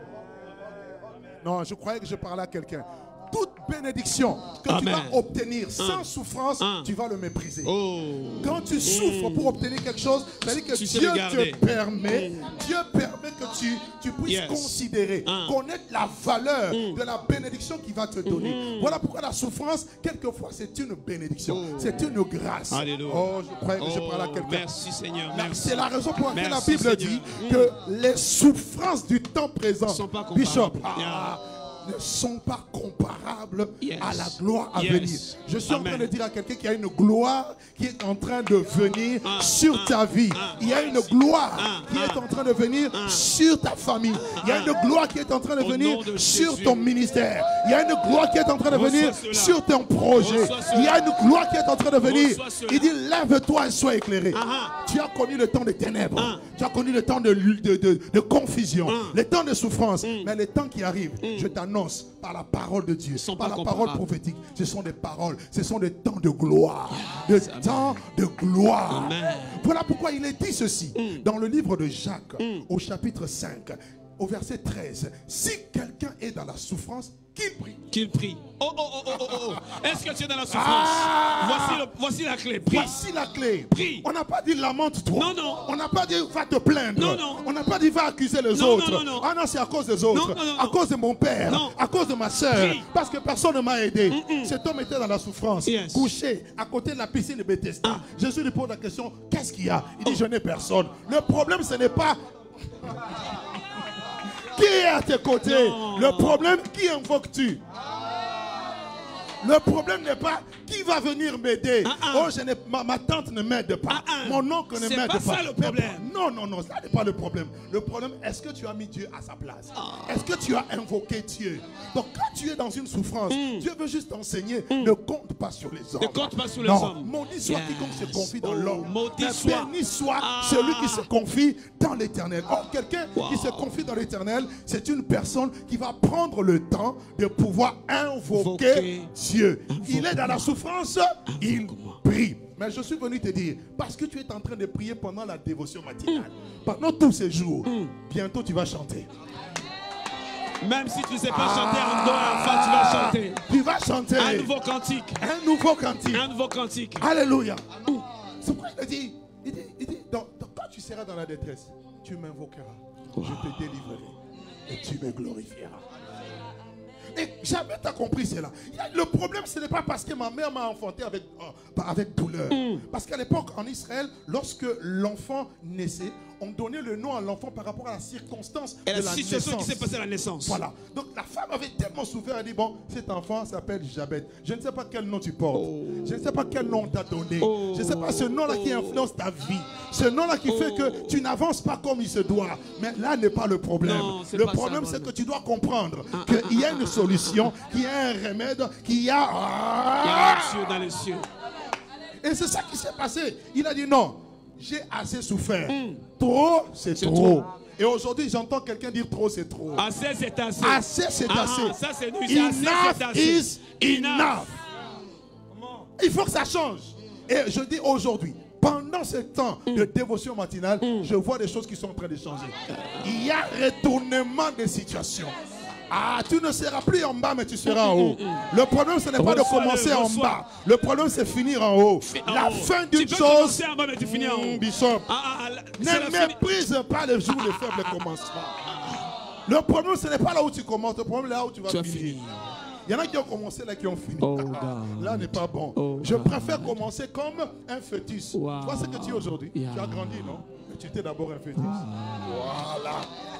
Non, je croyais que je parlais à quelqu'un. Toute bénédiction que Amen. Tu vas obtenir sans un. souffrance, un. tu vas le mépriser. Oh. Quand tu souffres mmh. pour obtenir quelque chose, c'est-à-dire que tu Dieu te permet, mmh. Dieu permet que tu, tu puisses yes. considérer, un. connaître la valeur mmh. de la bénédiction qu'il va te donner. Mmh. Voilà pourquoi la souffrance, quelquefois, c'est une bénédiction. Oh. C'est une grâce. Alléluia. Oh, je croyais que oh. je parlais à quelqu'un. Merci Seigneur. Merci. C'est la raison pour laquelle la Bible Seigneur. dit mmh. que les souffrances du temps présent, sont pas Bishop, ah, ne sont pas comparables yes. à la gloire à yes. venir. Je suis Amen. en train de dire à quelqu'un qu'il y a une gloire qui est en train de venir ah, sur ah, ta vie. Ah, Il y a une gloire ah, qui ah, est en train de venir ah, sur ta famille. Il y a une gloire qui est en train de venir de sur Jésus. ton ministère. Il y a une gloire qui est en train de venir sur ton projet. Il y a une gloire qui est en train de venir. Il dit, lève-toi et sois éclairé. Ah, tu as connu le temps de ténèbres. Ah, tu as connu le temps de, de, de, de confusion. Ah, le temps de souffrance. Mm, mais le temps qui arrive, mm, je t'annonce par la parole de Dieu, par la parole prophétique, ce sont des paroles, ce sont des temps de gloire, yes, des Amen. temps de gloire. Amen. Voilà pourquoi il est dit ceci mm. dans le livre de Jacques, mm. au chapitre cinq, au verset treize. Si quelqu'un est dans la souffrance, qu'il prie. Qu'il prie. Oh, oh, oh, oh, oh, oh. Est-ce que tu es dans la souffrance? Ah, voici, le, voici la clé. Prie. Voici la clé. Prie. On n'a pas dit lamente-toi. Non, non. On n'a pas dit va te plaindre. Non, non. On n'a pas dit va accuser les non, autres. Non, non, non. Ah non, c'est à cause des autres. Non, non, non, à cause de mon père. Non. À cause de ma soeur. Prie. Parce que personne ne m'a aidé. Mm -mm. Cet homme était dans la souffrance. Yes. Couché à côté de la piscine de Bethesda. Ah. Jésus lui pose la question, qu'est-ce qu'il y a? Il dit, oh. je n'ai personne. Le problème, ce n'est pas... qui est à tes côtés? Non. Le problème, qui invoques-tu? Le problème n'est pas qui va venir m'aider. Ah, ah. Oh, je n'ai, ma, ma tante ne m'aide pas. Ah, ah. Mon oncle ne m'aide pas. C'est pas ça le problème. Mais, non, non, non, ça n'est pas le problème. Le problème, est-ce que tu as mis Dieu à sa place? Ah. Est-ce que tu as invoqué Dieu? Donc quand tu es dans une souffrance, mm. Dieu veut juste t'enseigner. Mm. Ne compte pas sur les hommes. Ne compte pas sur les non. hommes. Maudit soit yes. quiconque se confie dans oh, l'homme. Maudit soit. Béni soit ah. celui qui se confie dans l'éternel. Or, quelqu'un wow. qui se confie dans l'éternel, c'est une personne qui va prendre le temps de pouvoir invoquer Invoquer. Dieu. Invoquer. Il est dans la souffrance, il prie. Mais je suis venu te dire, parce que tu es en train de prier pendant la dévotion matinale, mm. pendant tous ces jours, mm. bientôt tu vas chanter. Même si tu ne sais pas ah, chanter en do et en fa, tu vas chanter. Tu vas chanter. Un nouveau cantique. Un nouveau cantique. Un nouveau cantique. Alléluia. Mm. C'est pourquoi il dit, il dit, il dit donc, donc, quand tu seras dans la détresse, tu m'invoqueras. Wow. Je te délivrerai et tu me glorifieras. Et jamais tu as compris cela. Le problème, ce n'est pas parce que ma mère m'a enfanté avec, euh, avec douleur. Mm. Parce qu'à l'époque, en Israël, lorsque l'enfant naissait, on donnait le nom à l'enfant par rapport à la circonstance et de la, la situation naissance. qui s'est passée à la naissance. Voilà. Donc la femme avait tellement souffert, elle dit, bon, cet enfant s'appelle Jabet. Je ne sais pas quel nom tu portes. Oh. Je ne sais pas quel nom on t'a donné. Oh. Je ne sais pas ce nom-là oh. qui influence ta vie. Ce nom-là qui oh. fait que tu n'avances pas comme il se doit. Mais là n'est pas le problème. Non, le problème, c'est que tu dois comprendre ah, qu'il ah, y a une solution, qu'il y a un remède, qu'il y a... Il y a un cieux dans les cieux. Et c'est ça qui s'est passé. Il a dit non. J'ai assez souffert. Mm. Trop, c'est trop. trop. Et aujourd'hui, j'entends quelqu'un dire trop, c'est trop. Assez, c'est assez. Assez, c'est ah, assez. Ça, c'est nous. Enough is enough. Il faut que ça change. Et je dis aujourd'hui, pendant ce temps mm. de dévotion matinale, mm. je vois des choses qui sont en train de changer. Il y a retournement des situations. Ah, tu ne seras plus en bas, mais tu seras en haut. Le problème, ce n'est pas de commencer en bas. Le problème, c'est finir en haut. La fin d'une chose... Tu peux commencer en bas, mais tu finis en haut. Bishop, ah, ah, ne méprise pas les jours de faible commencement. Le problème, ce n'est pas là où tu commences. Le problème, c'est là où tu vas tu finir. Il y en a qui ont commencé là, qui ont fini. Oh, là n'est pas bon. Oh, je préfère commencer comme un fœtus. Wow. Tu vois ce que tu es aujourd'hui. Yeah. Tu as grandi, non? Mais tu étais d'abord un fœtus. Wow. Voilà.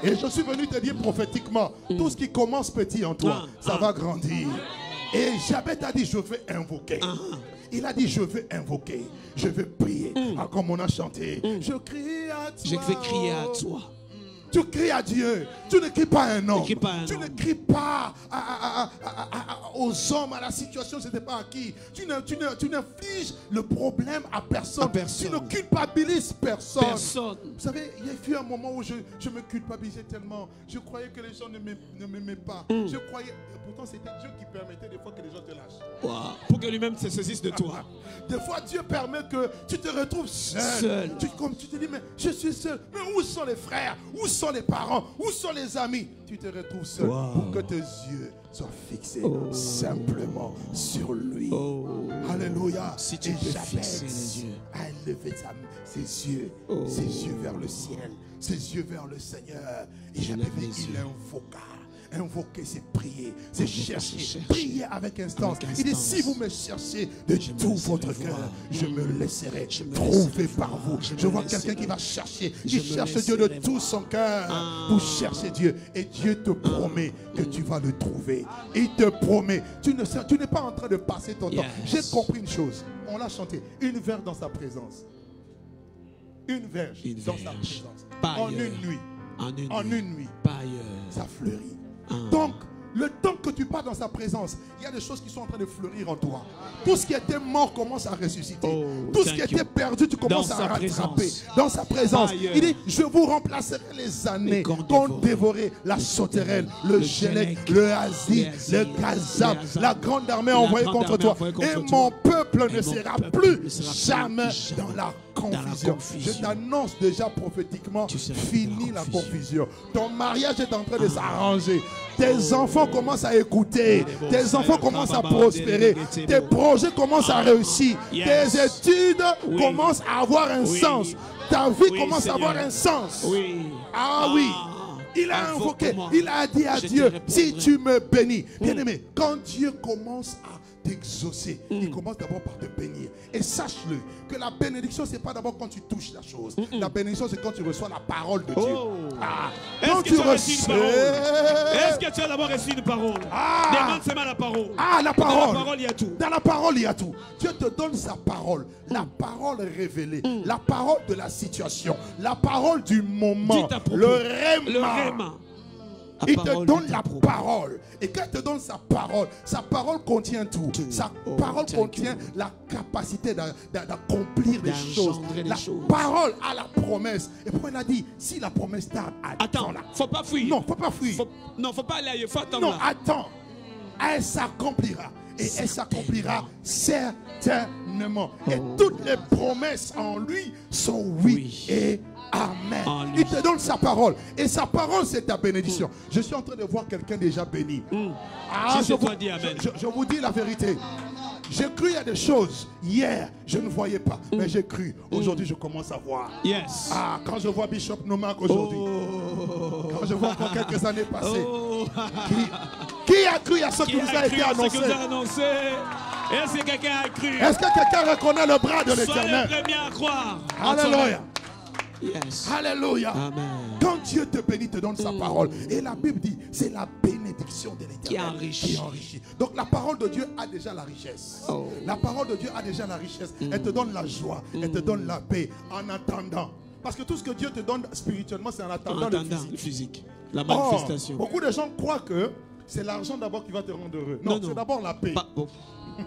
Et je suis venu te dire prophétiquement, mm. tout ce qui commence petit en toi, ah, ça ah. va grandir. Et Jabez a dit, je vais invoquer. Ah. Il a dit, je vais invoquer, je vais prier. Mm. Ah, comme on a chanté, mm. je crie à toi. Je vais crier à toi. Tu cries à Dieu. Tu ne cries pas à un homme. Pas un tu homme. ne cries pas à, à, à, à, aux hommes, à la situation, je ne sais pas à qui. Tu n'infliges le problème à personne. à personne. Tu ne culpabilises personne. personne. Vous savez, il y a eu un moment où je, je me culpabilisais tellement. Je croyais que les gens ne m'aimaient pas. Mm. Je croyais, pourtant c'était Dieu qui permettait des fois que les gens te lâchent. Wow. Pour que lui-même se saisisse de toi. Des fois, Dieu permet que tu te retrouves seul. seul. Tu, comme tu te dis, mais je suis seul. Mais où sont les frères? Où sont les parents? Où sont les amis? Tu te retrouves seul wow. pour que tes yeux soient fixés oh. simplement sur lui. Oh. Alléluia. Si tu peux fixer les yeux. A élevé ses yeux, oh. ses yeux vers le ciel, ses yeux vers le Seigneur. Et j'avais vu, il invoqua. Invoquer, c'est prier, c'est chercher. chercher. Prier avec instance. avec instance. Il dit, si vous me cherchez de je tout votre cœur, je me laisserai je me trouver laisserai par vous. Je, je vois quelqu'un qui va chercher, qui cherche Dieu de tout son cœur. Ah. Pour chercher Dieu. Et Dieu te promet ah. que tu vas le trouver. Il te promet. Tu ne tu n'es pas en train de passer ton yes. temps. J'ai compris une chose. On l'a chanté. Une verge dans sa présence. Une verge une dans verge. sa présence. Pas en ailleurs. une nuit. En une, en nuit. une nuit. Pas ailleurs. Ça fleurit. Donc, le temps que tu pars dans sa présence, il y a des choses qui sont en train de fleurir en toi. Tout ce qui était mort commence à ressusciter. Oh, Tout ce qui était perdu, tu commences à rattraper. Présence. Dans sa présence. Aïe. Il dit, je vous remplacerai les années qu'ont dévoré la sauterelle, le gélec, le hasi, le gazab, la grande armée envoyée contre toi. Et mon peuple ne sera plus jamais dans la confusion. Je t'annonce déjà prophétiquement, fini la confusion. Ton mariage est en train de s'arranger. Tes enfants commencent à écouter. Tes enfants commencent à prospérer. Tes projets commencent à réussir. Tes études commencent à avoir un sens. Ta vie commence à avoir un sens. Ah oui. Il a invoqué. Il a dit à Dieu, si tu me bénis. Bien aimé, quand Dieu commence à t'exaucer, mm. il commence d'abord par te bénir. Et sache-le, que la bénédiction, c'est pas d'abord quand tu touches la chose. Mm -mm. La bénédiction, c'est quand tu reçois la parole de Dieu. Oh. Ah. Est-ce que tu as reçu une parole? Est-ce que tu as d'abord reçu une parole? Ah. Demande seulement la parole. Ah, la parole. Dans la parole, il y a tout. Dans la parole, il y a tout. Dieu te donne sa parole. Mm. La parole révélée. Mm. La parole de la situation. La parole du moment. Le réma. Le réma. Il te donne la parole. Et quand il te donne sa parole, sa parole contient tout. tout. Sa oh, parole contient you. la capacité d'accomplir des choses. La choses. parole a la promesse. Et pourquoi il a dit, si la promesse tarde, attends. Attends, faut pas fuir. Non, faut pas fuir. Faut, non, faut pas aller ailleurs, faut attendre. Non, là. attends. Elle s'accomplira. Et elle s'accomplira certainement. Oh. Et toutes les promesses en lui sont oui, oui. et amen. Il te donne sa parole. Et sa parole, c'est ta bénédiction. Mm. Je suis en train de voir quelqu'un déjà béni. Mm. Ah, je, vous, dit amen. Je, je vous dis la vérité. J'ai cru à des choses. Hier, je ne voyais pas. Mm. Mais j'ai cru. Aujourd'hui, je commence à voir. Yes. Ah, quand je vois Bishop Nomak aujourd'hui. Oh. Quand je vois encore quelques années passées. Oh. Qui, qui a cru à ce qui, qui vous a été annoncé? annoncé Est-ce que quelqu'un a cru? Est-ce que quelqu'un reconnaît le bras de l'Éternel? Soyez le premier à croire. Alléluia. Yes. Alléluia. Amen. Quand Dieu te bénit, te donne sa mm. parole. Et la Bible dit, c'est la bénédiction de l'Éternel qui enrichit. qui enrichit. Donc la parole de Dieu a déjà la richesse. Oh. La parole de Dieu a déjà la richesse. Mm. Elle te donne la joie. Mm. Elle te donne la paix en attendant. Parce que tout ce que Dieu te donne spirituellement, c'est en attendant, en attendant le, physique. le physique. La manifestation. Oh, beaucoup de gens croient que c'est l'argent d'abord qui va te rendre heureux. Non, non, non. c'est d'abord la paix. Pas, bon.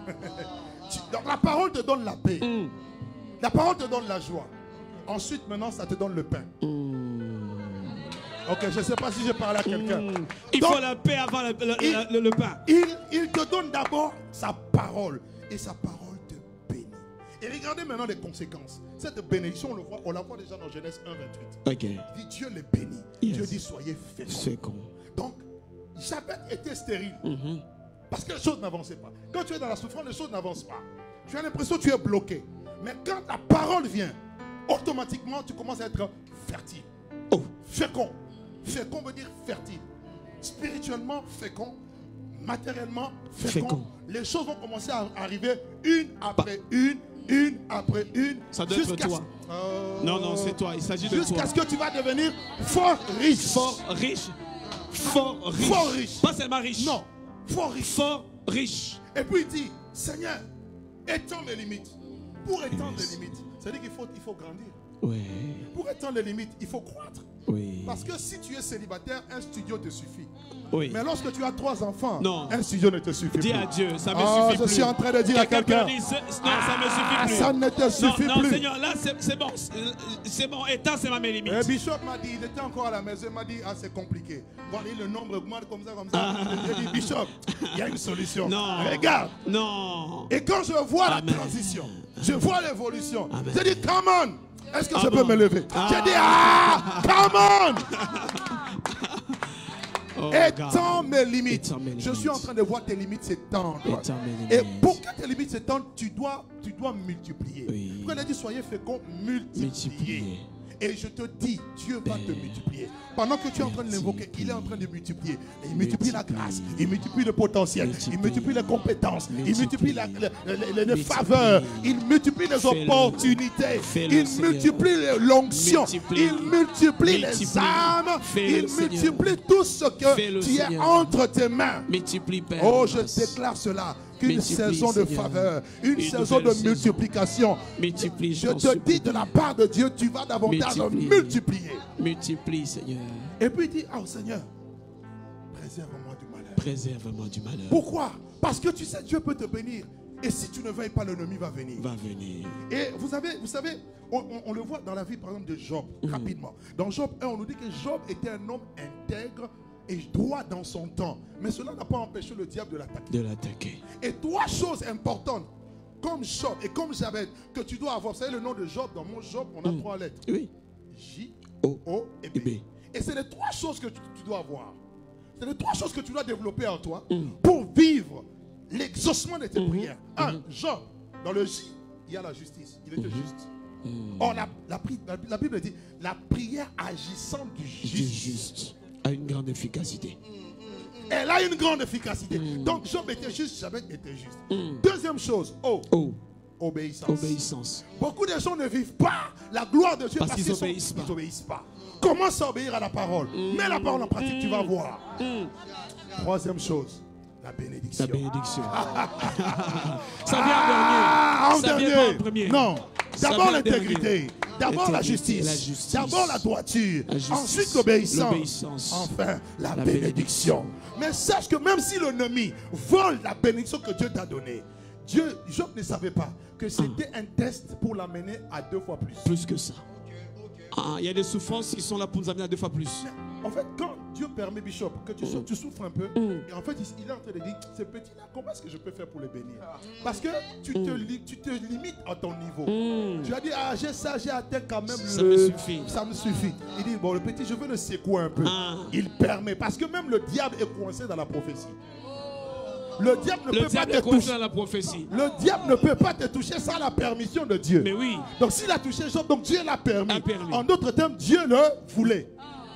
Donc la parole te donne la paix. Mm. La parole te donne la joie. Ensuite, maintenant, ça te donne le pain. Mm. Ok, je ne sais pas si je parle à quelqu'un. Mm. Il Donc, faut la paix avant le, le, il, le, le pain. Il, il te donne d'abord sa parole. Et sa parole te bénit. Et regardez maintenant les conséquences. Cette bénédiction, on, le voit, on la voit déjà dans Genèse un, vingt-huit. Okay. Il dit, Dieu les bénit. Yes. Dieu dit, soyez féconds. Donc, Jabez était stérile. Mm-hmm. Parce que les choses n'avançaient pas. Quand tu es dans la souffrance, les choses n'avancent pas. Tu as l'impression que tu es bloqué. Mais quand la parole vient, automatiquement, tu commences à être fertile. Oh, fécond. Fécond veut dire fertile. Spirituellement, fécond. Matériellement, fécond. fécond. Les choses vont commencer à arriver une après une, une après une. Ça doit être jusqu'à toi. ce- Oh. Non, non, c'est toi. Il s'agit de toi. Jusqu'à ce que tu vas devenir fort riche. Fort riche. Fort riche. Fort riche. Pas seulement riche. Non, fort riche. Fort riche. Et puis il dit, Seigneur, étends mes limites. Pour étendre les limites, c'est-à-dire qu'il faut, il faut grandir. Oui. Pour étendre les limites, il faut croître. Oui. Parce que si tu es célibataire, un studio te suffit. Oui. Mais lorsque tu as trois enfants, Non. un studio ne te suffit Dis plus. à Dieu, ça me Ah, suffit je plus. suis en train de dire à Quelqu'un quelqu'un, peut dire, ce- non, ça me suffit plus. ça ne te suffit non, non, plus. Seigneur, là, c'est c'est bon. C'est- C'est bon. Éteins, c'est ma mes limites. Et Bishop m'a dit, il était encore à la maison, il m'a dit, ah c'est compliqué. Voilà, le nombre augmente comme ça, comme ça. J'ai dit, Bishop, il y a une solution. Non. Regarde. Non. Et quand je vois Amen. la transition, je vois l'évolution, Amen. je dis, come on. Est-ce que je Amen. peux me lever? Ah. J'ai dit, ah, come on. Oh, Étends God. mes limites. Étends mes Je suis limites. en train de voir tes limites s'étendre. Étends mes Et limites. pour que tes limites s'étendent, tu dois, tu dois multiplier. Oui. Pourquoi il a dit soyez féconds, multiplier. Multiplier. Et je te dis, Dieu va te multiplier. Pendant que tu es en train de l'invoquer, il est en train de multiplier. Et il multiplie la grâce, il multiplie le potentiel, il multiplie les compétences, il multiplie la- la- la- les, les faveurs, il multiplie les Fais-le. opportunités, Fais-le, il Seigneur. multiplie l'onction, Multiplie. il multiplie les Multiplie. âmes, Fais-le, il Seigneur. multiplie tout ce que Fais-le, tu es Seigneur. entre tes mains. Multiplie, Père. Oh, je déclare cela. Qu'une Multiplie, saison de Seigneur. faveur, une, Une saison de nouvelle saison. multiplication. Multiplie, Je t'en te supplie. dis de la part de Dieu, tu vas davantage Multiplie. multiplier. Multiplie, Seigneur. Et puis il dit, oh Seigneur, préserve-moi du malheur. Préserve-moi du malheur. Pourquoi? Parce que tu sais, Dieu peut te bénir. Et si tu ne veilles pas, l'ennemi va venir. Va venir. Et vous savez, vous savez on, on- on le voit dans la vie, par exemple, de Job, rapidement. Dans Job un, on nous dit que Job était un homme intègre et droit dans son temps. Mais cela n'a pas empêché le diable de l'attaquer. De l'attaquer. Et trois choses importantes, comme Job et comme Jabez, que tu dois avoir. Vous savez le nom de Job, dans mon Job, on a Mm. trois lettres. Oui. J, O, O et B. et B. Et c'est les trois choses que tu, tu dois avoir. C'est les trois choses que tu dois développer en toi Mm. pour vivre l'exaucement de tes Mhm. prières. Un, Mhm. Job, dans le J, il y a la justice. Il était Mhm. juste. Mm. Or, la, la, pri- la- la Bible dit, la prière agissante du Du juste, juste a une grande efficacité. elle a une grande efficacité. Mm. Donc, Job était juste, Jabez était juste. Mm. Deuxième chose, O, Oh, obéissance. obéissance. Beaucoup de gens ne vivent pas la gloire de Dieu Parce parce, qu'ils qu'ils obéissent sont- pas. ils obéissent pas. Commence à obéir à la parole. Mets la parole en pratique, tu vas voir. Mm. Troisième chose, la bénédiction. La bénédiction. Ça vient Ah, en en dernier. Ça vient dernier. pas en premier. Non. Ça D'abord vient en l'intégrité. dernier. D'abord la L'intégrité, justice. la justice. D'abord la droiture. La justice. Ensuite l'obéissance. L'obéissance. Enfin la, La bénédiction. Mais sache que même si l'ennemi vole la bénédiction que Dieu t'a donnée, Dieu, Job ne savait pas que c'était un test pour l'amener à deux fois plus. Plus que ça. Ah, il y a des souffrances qui sont là pour nous amener à deux fois plus. En fait, quand Dieu permet, Bishop, que tu, souffres, tu souffres un peu, Mm. et en fait, il, il est en train de dire, ces petits-là, comment est-ce que je peux faire pour les bénir? Parce que tu, te, li- tu te limites à ton niveau. Mm. Tu as dit, ah, j'ai ça, j'ai atteint quand même Ça le... me suffit. Ça me suffit. Il dit, bon, le petit, je veux le secouer un peu. Ah. Il permet, parce que même le diable est coincé dans la prophétie. Le diable ne Le peut diable pas est te coincé toucher. dans la prophétie. Le diable ne peut pas te toucher sans la permission de Dieu. Mais oui. Donc s'il a touché Job, donc Dieu l'a permis. A permis. En d'autres termes, Dieu le voulait.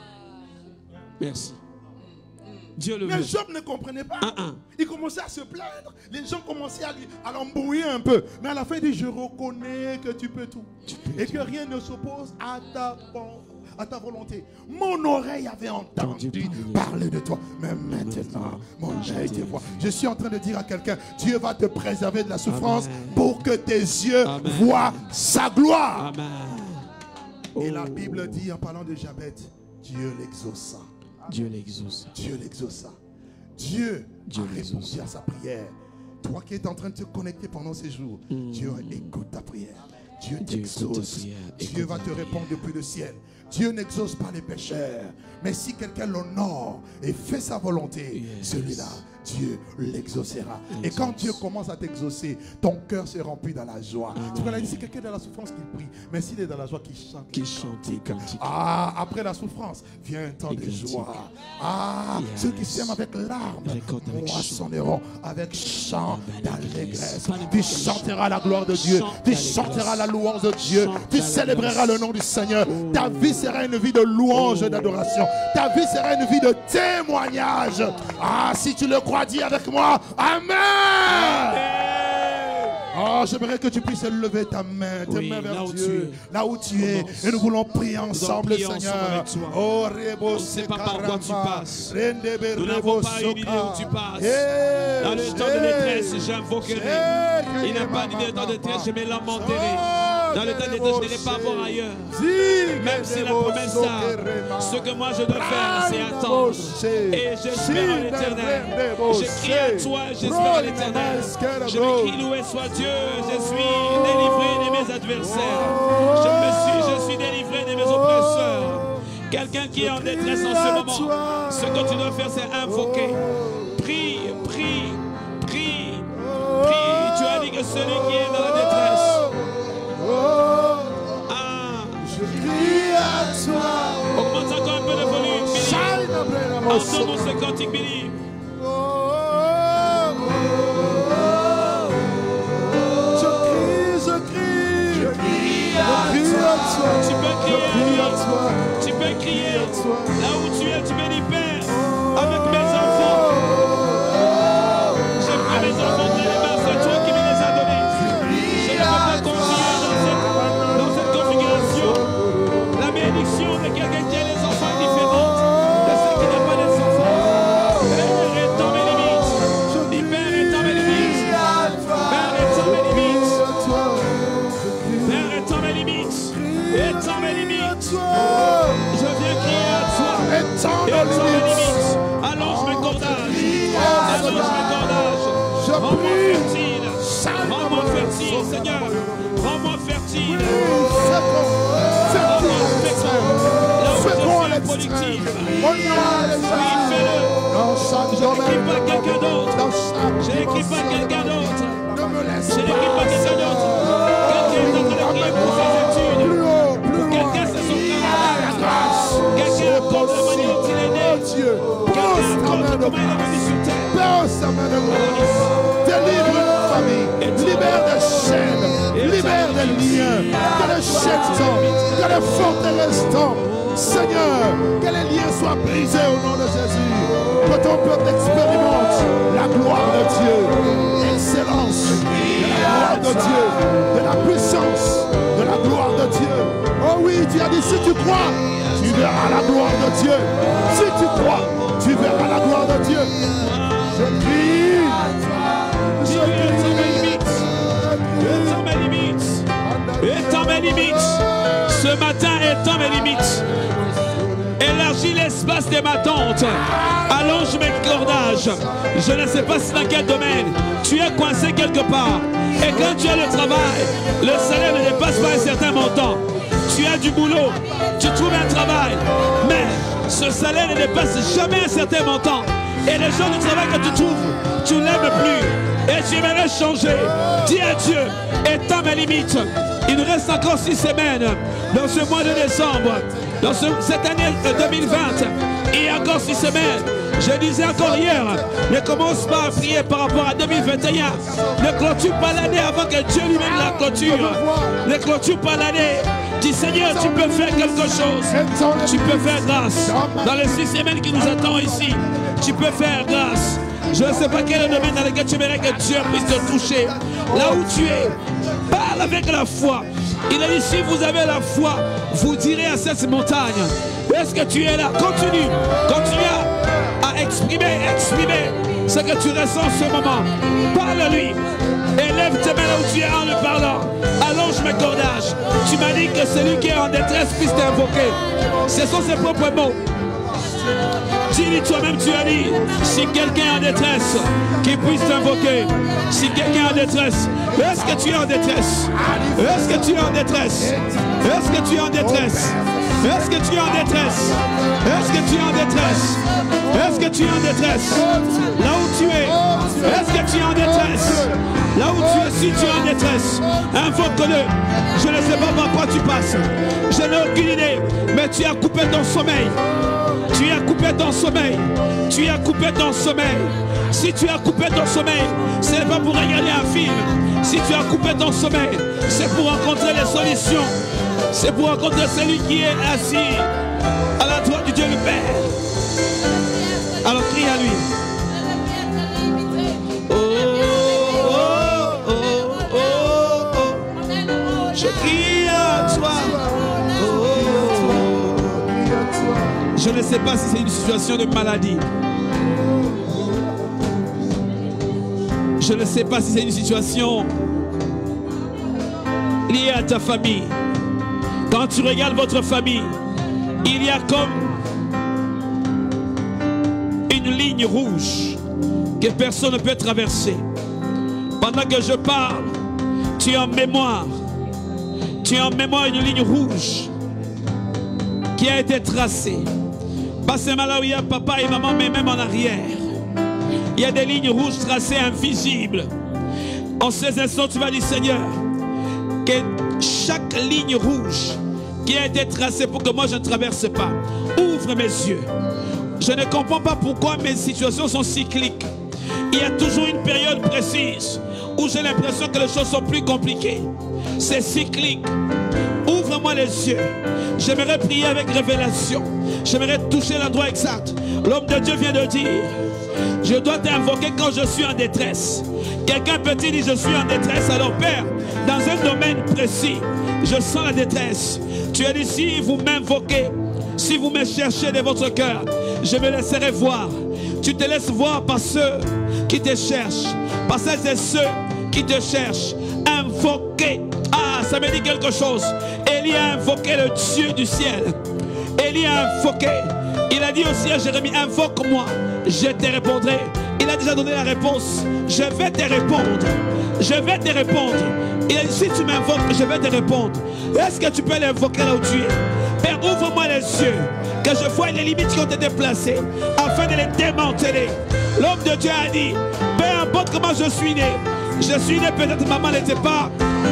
Merci. Dieu le Mais veut. Job ne comprenait pas. Ah, ah. Il commençait à se plaindre. Les gens commençaient à, lui- à l'embrouiller un peu. Mais à la fin, il dit, je reconnais que tu peux tout. Tu peux Et que rien ne s'oppose à ta, à ta volonté. Mon oreille avait entendu Entendu parler de toi. Mais maintenant, mon œil te voit. Je suis en train de dire à quelqu'un, Dieu va te préserver de la souffrance Amen. pour que tes yeux Amen. voient sa gloire. Amen. Et Oh. la Bible dit en parlant de Jabez, Dieu l'exauça. Dieu l'exauce. Dieu l'exauça. Dieu, Dieu a l'exauce. répondu à sa prière. Toi qui es en train de te connecter pendant ces jours, Mm. Dieu écoute ta prière. Dieu Dieu écoute ta t'exauce. prière, Dieu écoute va ta te prière. répondre depuis le ciel. Dieu n'exauce pas les pécheurs. Mais si quelqu'un l'honore et fait sa volonté, Yes. celui-là, Dieu l'exaucera. Et Exauce. quand Dieu commence à t'exaucer, ton cœur se remplit dans la joie. Amen. C'est pourquoi il a dit, c'est quelqu'un est dans la souffrance qui prie. Mais s'il est dans la joie, qui chante. Qui chante les cantiques. Ah, après la souffrance, vient un temps Les de cantiques. joie. Ah, Yes. ceux qui s'aiment avec larmes, Récolte avec moissonneront avec chant Avec d'allégresse. pas n'importe Tu quel chant. chanteras la gloire de Dieu. Chante Tu d'allégresse. chanteras la louange de Dieu. Chante Tu d'allégresse. célébreras le nom du Seigneur. Oh. Ta vie sera une vie de louange Oh. et d'adoration. Ta vie sera une vie de témoignage. Ah, si tu le crois, dis avec moi, Amen. Oh, j'aimerais que tu puisses lever ta main, tes Oui, mains vers là où Dieu, tu es. là où tu es. Commence. Et nous voulons prier ensemble, prier Seigneur. ensemble avec toi. Oh, Rebo, On ne sait pas par quoi tu passes. Nous n'avons Rebo, pas une idée où tu passes. Hey, Dans le temps de détresse, j'invoquerai. hey, Il n'a pas dit dans le temps de détresse, je me lamenterai. Oh, Dans le temps de détresse, je n'irai pas voir ailleurs. Zig, Même si la Rebo, promesse ça, ce que moi je dois faire, c'est attendre. Et j'espère en l'éternel. Je crie à toi, j'espère en l'éternel. Je me crie, loué soit Dieu. Je suis délivré de mes adversaires. Je me suis, je suis délivré de mes oppresseurs. Quelqu'un qui est en détresse en ce moment, ce que tu dois faire, c'est invoquer. Prie, prie, prie, prie. Tu as dit que celui qui est dans la détresse. Ah, je crie à toi. Augmente encore un peu le volume, Billy. Entendons ce cantique, Billy. Je crie, je crie, je crie à toi. Tu peux Je crier, crie à toi. tu peux crier. Là où tu es, tu peux dire Père, avec mes enfants. J'ai pris mes enfants dans les mains, c'est toi qui me les as donnés. Je ne peux pas continuer dans cette, dans cette configuration. La bénédiction de quelqu'un qui a les enfants est différente de ceux qui n'ont pas les enfants. Père, étends mes limites. Dis Père, étends mes limites. Père, étends mes limites. Père, étends mes limites. Étends mes limites. Je viens crier à toi. Étends Étends nos mes limites. limites. Allonge mes cordages. Allonge mes cordages. Je Rends-moi prie. fertile. Rends-moi fertile, Seigneur. Rends-moi fertile. Fécond, Rends-moi fécond. Là où fécond à je suis l'extrême. improductif. Au nom de Oui, Jésus. fais-le. Dans chaque Je n'écris domaine, pas quelqu'un d'autre. dans chaque Je n'écris pas dimension. quelqu'un d'autre. Ne me laisse Je n'écris pas pas. quelqu'un d'autre. Quelqu'un est en train de prier pour ses études. Plus haut, plus Quelqu'un loin. c'est son caractère. Quelqu'un raconte la manière dont il est né. Oh Dieu, Quelqu'un pose ta raconte main de comment il est venu sur terre. Pose ta main de grâce. Délivre une famille. Libère des chaînes. Libère des liens. Que les chaînes tombent. Que les forteresses tombent. Seigneur, que les liens soient brisés au nom de Jésus. Que ton peuple expérimente la gloire de Dieu. L'excellence de la gloire de Dieu. De la puissance de la gloire de Dieu. Oh oui, tu as dit si tu crois, tu verras la gloire de Dieu. Si tu crois, tu verras la gloire de Dieu. Je prie. Je Étends mes prie. limites. Étends mes limites. Étends mes limites. Ce matin, étends mes limites. Élargis l'espace de ma tente. Allonge mes cordages. Je ne sais pas si dans quel domaine tu es coincé quelque part. Et quand tu as le travail, le salaire ne dépasse pas un certain montant. Tu as du boulot, tu trouves un travail, mais ce salaire ne dépasse jamais un certain montant. Et les gens du travail que tu trouves, tu ne l'aimes plus. Et tu aimerais changer. Dis à Dieu, étends mes limites. Il nous reste encore six semaines dans ce mois de décembre, dans ce, cette année deux mille vingt. Il y a encore six semaines. Je disais encore hier, ne commence pas à prier par rapport à deux mille vingt et un. Ne clôture pas l'année avant que Dieu lui-même la clôture. Ne clôture pas l'année. Dis Seigneur, tu peux faire quelque chose. Tu peux faire grâce. Dans les six semaines qui nous attendent ici, tu peux faire grâce. Je ne sais pas quel est le domaine dans lequel tu aimerais que Dieu puisse te toucher. Là où tu es, parle avec la foi. Il a dit, si vous avez la foi, vous direz à cette montagne, est-ce que tu es là? Continue. Continue à, à exprimer, exprimer ce que tu ressens en ce moment. Parle-lui. Élève tes mains là où tu es en le parlant. Allonge mes cordages. Tu m'as dit que celui qui est en détresse puisse t'invoquer. Ce sont ses propres mots. Dis-lui toi-même, tu as dit, si quelqu'un est en détresse, qu'il puisse t'invoquer. Si quelqu'un est en détresse, est-ce que tu es en détresse? Est-ce que tu es en détresse? Est-ce que tu es en détresse? Est-ce que tu es en détresse? Est-ce que tu es en détresse? Est-ce que tu es en détresse? Là où tu es, est-ce que tu es en détresse? Là où tu es, si tu es en détresse, invoque-le. Je ne sais pas par quoi tu passes. Je n'ai aucune idée, mais tu as coupé ton sommeil. Tu as coupé ton sommeil. Tu as coupé ton sommeil. Si tu as coupé ton sommeil, ce n'est pas pour regarder un film. Si tu as coupé ton sommeil, c'est pour rencontrer les solutions. C'est pour rencontrer celui qui est assis à la droite du Dieu le Père. Alors crie à lui. Oh, oh, oh, oh. Je crie à toi. Oh. Je ne sais pas si c'est une situation de maladie. Je ne sais pas si c'est une situation liée à ta famille. Quand tu regardes votre famille, il y a comme une ligne rouge que personne ne peut traverser. Pendant que je parle, tu as en mémoire, tu as en mémoire une ligne rouge qui a été tracée. Pas seulement là où il y a papa et maman, mais même en arrière. Il y a des lignes rouges tracées invisibles. En ces instants, tu vas dire, Seigneur, que chaque ligne rouge qui a été tracée pour que moi je ne traverse pas, ouvre mes yeux. Je ne comprends pas pourquoi mes situations sont cycliques. Il y a toujours une période précise où j'ai l'impression que les choses sont plus compliquées. C'est cyclique. Ouvre-moi les yeux. J'aimerais prier avec révélation. J'aimerais toucher l'endroit exact. L'homme de Dieu vient de dire, je dois t'invoquer quand je suis en détresse. Quelqu'un peut-il dire, je suis en détresse? Alors Père, dans un domaine précis, je sens la détresse. Tu as dit, si vous m'invoquez, si vous me cherchez de votre cœur, je me laisserai voir. Tu te laisses voir par ceux qui te cherchent, par celles et ceux qui te cherchent. Invoquer. Ah, ça me dit quelque chose. Élie a invoqué le Dieu du ciel. Élie a invoqué. Il a dit aussi à Jérémie, invoque-moi, je te répondrai. Il a déjà donné la réponse. Je vais te répondre. Je vais te répondre. Il a dit, si tu m'invoques, je vais te répondre. Est-ce que tu peux l'invoquer là où tu es? Père, ouvre-moi les yeux, que je voie les limites qui ont été placées, afin de les démanteler. L'homme de Dieu a dit, peu importe comment je suis né, je suis né, peut-être maman n'était pas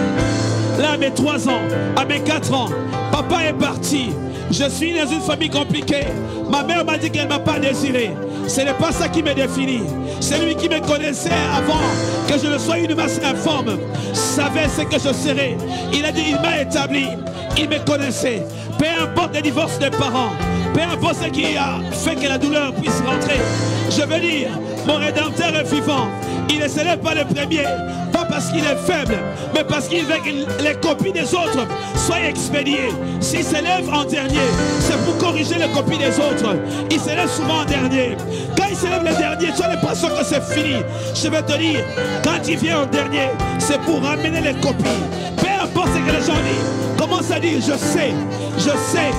là à mes trois ans, à mes quatre ans, papa est parti. Je suis dans une famille compliquée. Ma mère m'a dit qu'elle ne m'a pas désiré. Ce n'est pas ça qui me définit. C'est lui qui me connaissait avant que je ne sois une masse informe. Savait ce que je serais. Il a dit, il m'a établi. Il me connaissait. Peu importe les divorces des parents, peu importe ce qui a fait que la douleur puisse rentrer. Je veux dire, mon Rédempteur est vivant. Il ne s'élève pas le premier, pas parce qu'il est faible, mais parce qu'il veut que les copies des autres soient expédiées. S'il s'élève en dernier, c'est pour corriger les copies des autres. Il s'élève souvent en dernier. Quand il s'élève le dernier, tu as l'impression que c'est fini. Je vais te dire, quand il vient en dernier, c'est pour ramener les copies. Peu importe ce que les gens disent, commence à dire, je sais, je sais.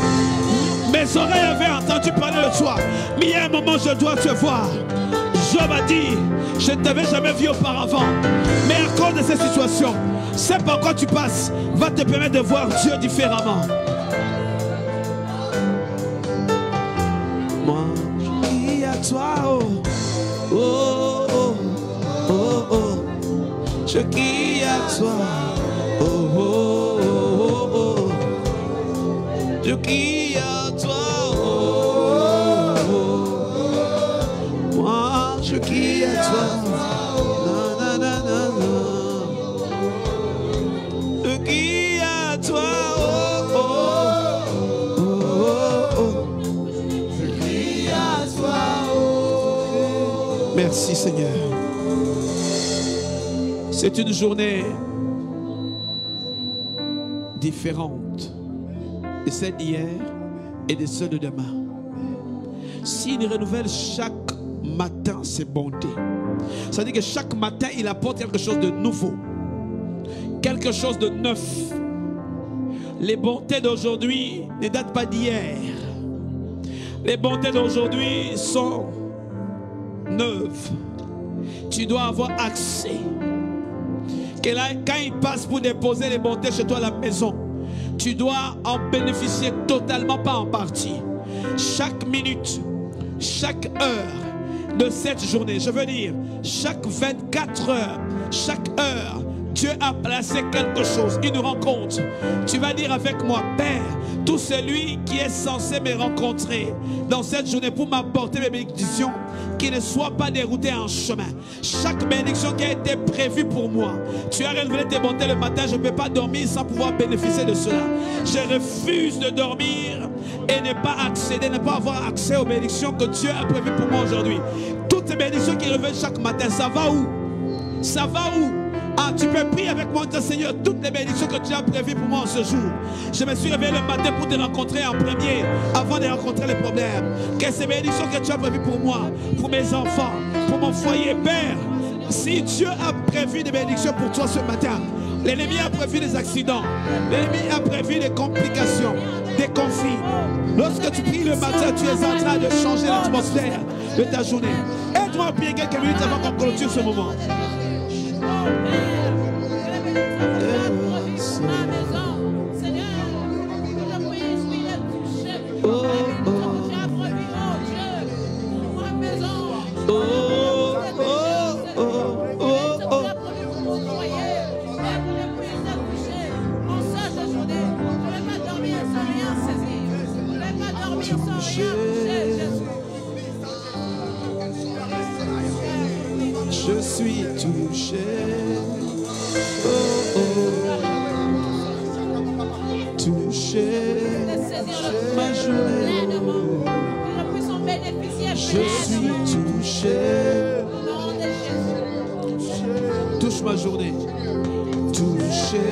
Mes oreilles avaient entendu parler de toi, mais il y a un moment, je dois te voir. Job a dit, je ne t'avais jamais vu auparavant, mais à cause de ces situations, c'est par quoi tu passes, va te permettre de voir Dieu différemment. Moi, je crie à toi, oh, oh, oh, oh, oh, je crie à toi, oh, oh, oh, oh, je crie à toi, oh, oh, oh, moi, je crie à toi, na, na, na, na, na. Je crie à toi, oh, oh, oh, oh, oh. Je crie à toi, oh. Merci Seigneur. C'est une journée différente de celle d'hier et de celle de demain. S'il renouvelle chaque matin ses bontés, ça veut dire que chaque matin il apporte quelque chose de nouveau, quelque chose de neuf. Les bontés d'aujourd'hui ne datent pas d'hier. Les bontés d'aujourd'hui sont neuves. Tu dois avoir accès. Que là, quand il passe pour déposer les bontés chez toi à la maison, tu dois en bénéficier totalement, pas en partie. Chaque minute, chaque heure de cette journée, je veux dire, chaque vingt-quatre heures, chaque heure, Dieu a placé quelque chose, une rencontre. Tu vas dire avec moi, Père, tout celui qui est censé me rencontrer dans cette journée pour m'apporter mes bénédictions, qu'il ne soit pas dérouté en chemin. Chaque bénédiction qui a été prévue pour moi, tu as renouvelé tes bontés le matin, je ne peux pas dormir sans pouvoir bénéficier de cela. Je refuse de dormir et ne pas accéder, ne pas avoir accès aux bénédictions que Dieu a prévues pour moi aujourd'hui. Toutes ces bénédictions qui reviennent chaque matin, ça va où? Ça va où? Ah, tu peux prier avec moi, Seigneur, toutes les bénédictions que tu as prévues pour moi en ce jour. Je me suis réveillé le matin pour te rencontrer en premier, avant de rencontrer les problèmes. Que ces bénédictions que tu as prévues pour moi, pour mes enfants, pour mon foyer, Père, si Dieu a prévu des bénédictions pour toi ce matin, l'ennemi a prévu des accidents, l'ennemi a prévu des complications, des conflits. Lorsque tu pries le matin, tu es en train de changer l'atmosphère de ta journée. Aide-moi à prier quelques minutes avant qu'on clôture ce moment. Je suis touché. Oh, oh. Touché. Ma journée. Je suis touché. Touche ma journée. Touché.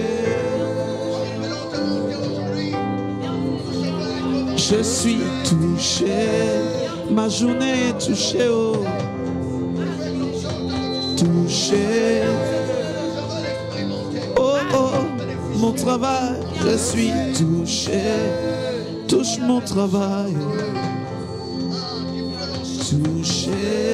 Je suis touché. Ma journée est touchée. Oh. Touché. Oh oh, mon travail, je suis touché. Touche mon travail. Touché.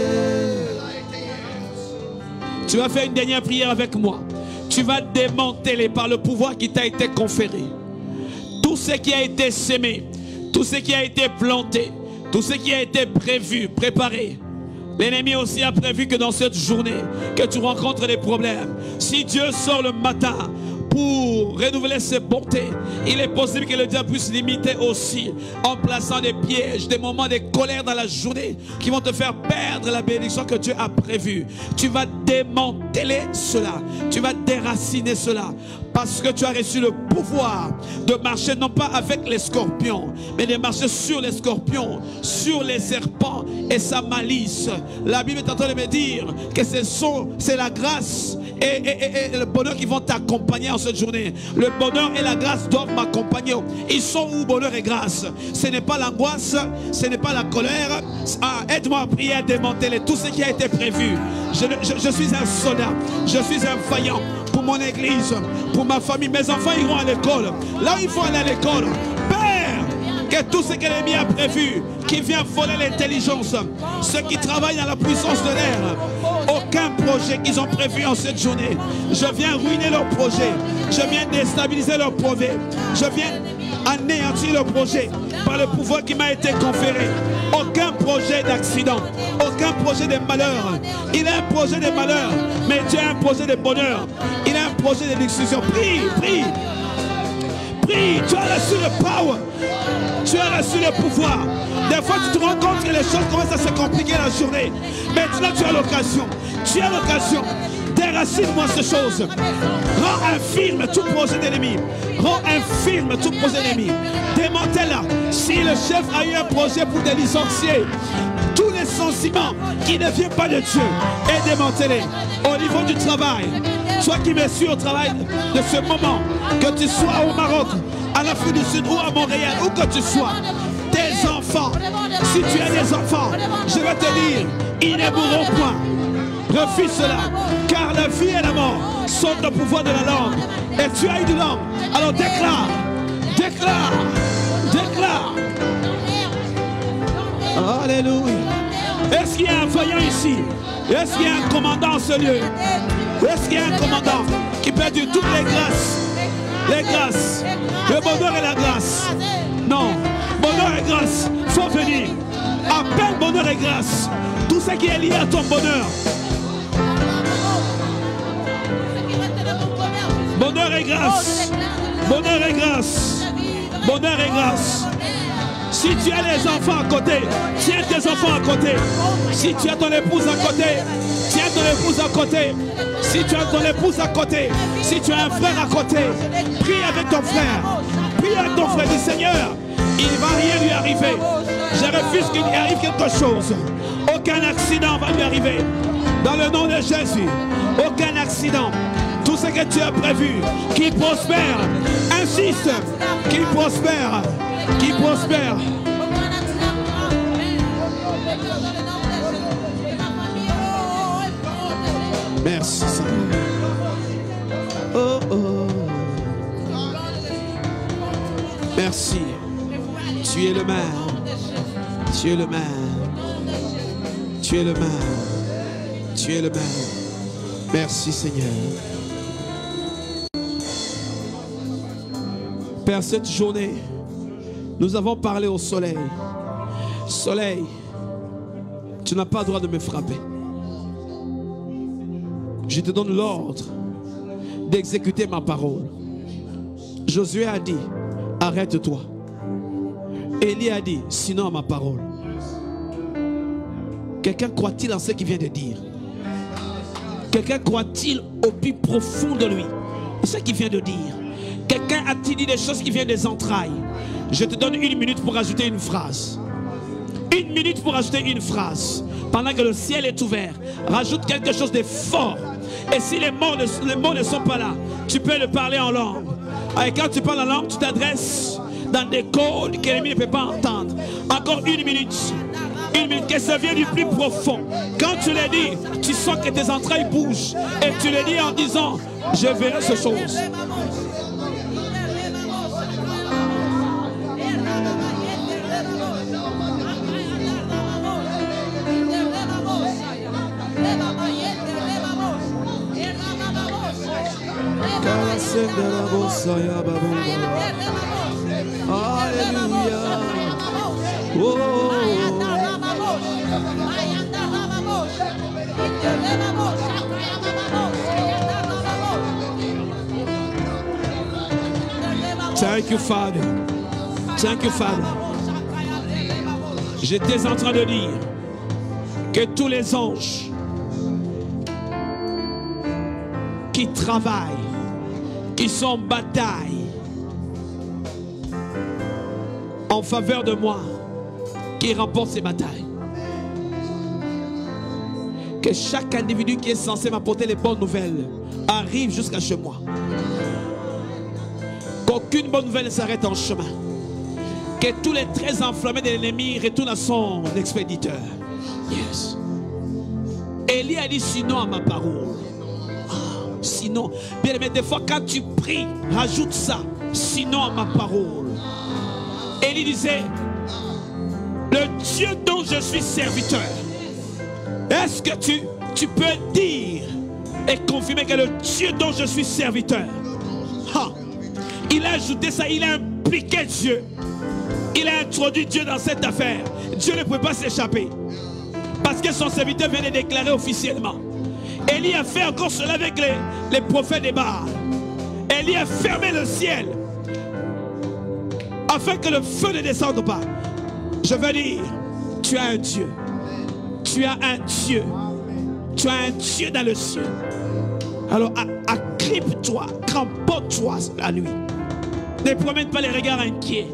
Tu vas faire une dernière prière avec moi. Tu vas démanteler par le pouvoir qui t'a été conféré tout ce qui a été sémé, tout ce qui a été planté, tout ce qui a été prévu, préparé. L'ennemi aussi a prévu que dans cette journée, que tu rencontres des problèmes. Si Dieu sort le matin pour renouveler ses bontés, il est possible que le diable puisse limiter aussi en plaçant des pièges, des moments de colère dans la journée qui vont te faire perdre la bénédiction que Dieu a prévue. Tu vas démanteler cela, tu vas déraciner cela, parce que tu as reçu le pouvoir de marcher non pas avec les scorpions, mais de marcher sur les scorpions, sur les serpents et sa malice. La Bible est en train de me dire que c'est la grâce et, et, et, et le bonheur qui vont t'accompagner en cette journée. Le bonheur et la grâce doivent m'accompagner. Ils sont où bonheur et grâce? Ce n'est pas l'angoisse, ce n'est pas la colère. Ah, aide-moi à prier, à démanteler tout ce qui a été prévu. Je, je, je suis un soldat, je suis un vaillant pour mon église, pour ma famille. Mes enfants iront à l'école. Là où il faut aller à l'école, Père, que tout ce que l'ennemi a prévu, qui vient voler l'intelligence, ceux qui travaillent dans la puissance de l'air, aucun projet qu'ils ont prévu en cette journée, je viens ruiner leur projet, je viens déstabiliser leur projet, je viens anéantir leur projet par le pouvoir qui m'a été conféré. Aucun projet d'accident, aucun projet de malheur. Il a un projet de malheur, mais Dieu a un projet de bonheur. Il a un projet de l'exclusion. Prie, prie, prie. Tu as reçu le power, tu as reçu le pouvoir. Des fois, tu te rends compte que les choses commencent à se compliquer la journée. Maintenant, tu as l'occasion. Tu as l'occasion. Déracine-moi ces choses. Rends infirme tout projet d'ennemi. Rends infirme tout projet d'ennemi. Démantèle-la. Si le chef a eu un projet pour des licenciés, tous les sentiments qui ne viennent pas de Dieu, et démantèle-les. Au niveau du travail, toi qui me suis au travail de ce moment, que tu sois au Maroc, à l'Afrique du Sud ou à Montréal, où que tu sois, tes enfants, si tu as des enfants, je vais te dire, ils ne mourront point. Refuse cela, car la vie et la mort sont au pouvoir de la langue. Et tu as une langue, alors déclare, déclare, déclare. Alléluia. Est-ce qu'il y a un voyant ici? Est-ce qu'il y a un commandant en ce lieu? Est-ce qu'il y a un commandant qui peut dire toutes les grâces? Les grâces, le bonheur et la grâce. Non, bonheur et grâce, faut venir. Appelle bonheur et grâce. Tout ce qui est lié à ton bonheur. Bonheur et grâce. Bonheur et grâce. Bonheur et grâce. Si tu as les enfants à côté, tiens tes enfants à côté. Si tu as ton épouse à côté, tiens ton épouse à côté. Si tu as ton épouse à côté, si tu as un frère à côté, prie avec ton frère. Prie avec ton frère. Dis Seigneur, il ne va rien lui arriver. Je refuse qu'il lui arrive quelque chose. Aucun accident va lui arriver. Dans le nom de Jésus, aucun accident. Tout ce que tu as prévu, qu'il prospère. Insiste, qu'il prospère. Qu'il prospère. Merci Seigneur. Oh oh. Merci. Tu es le maire. Tu es le maire. Tu es le maire. Tu es le maire. Merci Seigneur. Père, cette journée, nous avons parlé au soleil. Soleil, tu n'as pas le droit de me frapper. Je te donne l'ordre d'exécuter ma parole. Josué a dit, arrête-toi. Élie a dit, sinon à ma parole. Quelqu'un croit-il en ce qu'il vient de dire? Quelqu'un croit-il au plus profond de lui ce qu'il vient de dire? Quelqu'un a-t-il dit des choses qui viennent des entrailles? Je te donne une minute pour ajouter une phrase. Une minute pour ajouter une phrase. Pendant que le ciel est ouvert, rajoute quelque chose de fort. Et si les mots ne, les mots ne sont pas là, tu peux le parler en langue. Et quand tu parles en langue, tu t'adresses dans des codes que l'ennemi ne peut pas entendre. Encore une minute. Une minute, que ça vient du plus profond. Quand tu le dis, tu sens que tes entrailles bougent. Et tu le dis en disant, je verrai ces choses. Alléluia. Oh. Thank you, Father. Thank you, Father. J'étais en train de dire que tous les anges qui travaillent, qui sont en bataille en faveur de moi, qui remportent ces batailles. Que chaque individu qui est censé m'apporter les bonnes nouvelles arrive jusqu'à chez moi. Qu'aucune bonne nouvelle ne s'arrête en chemin. Que tous les traits enflammés de l'ennemi retournent à son expéditeur. Yes. Élie a dit sinon à ma parole. Sinon, bien aimé, des fois quand tu pries, rajoute ça, sinon à ma parole. Élie disait, le Dieu dont je suis serviteur, est-ce que tu, tu peux dire et confirmer que le Dieu dont je suis serviteur, ha, il a ajouté ça, il a impliqué Dieu, il a introduit Dieu dans cette affaire. Dieu ne pouvait pas s'échapper parce que son serviteur vient de déclarer officiellement. Élie a fait encore cela avec les, les prophètes des Baal. Élie a fermé le ciel afin que le feu ne descende pas. Je veux dire, tu as un Dieu. Tu as un Dieu. Tu as un Dieu dans le ciel. Alors agrippe-toi, cramponne-toi la nuit. Ne promène pas les regards inquiets.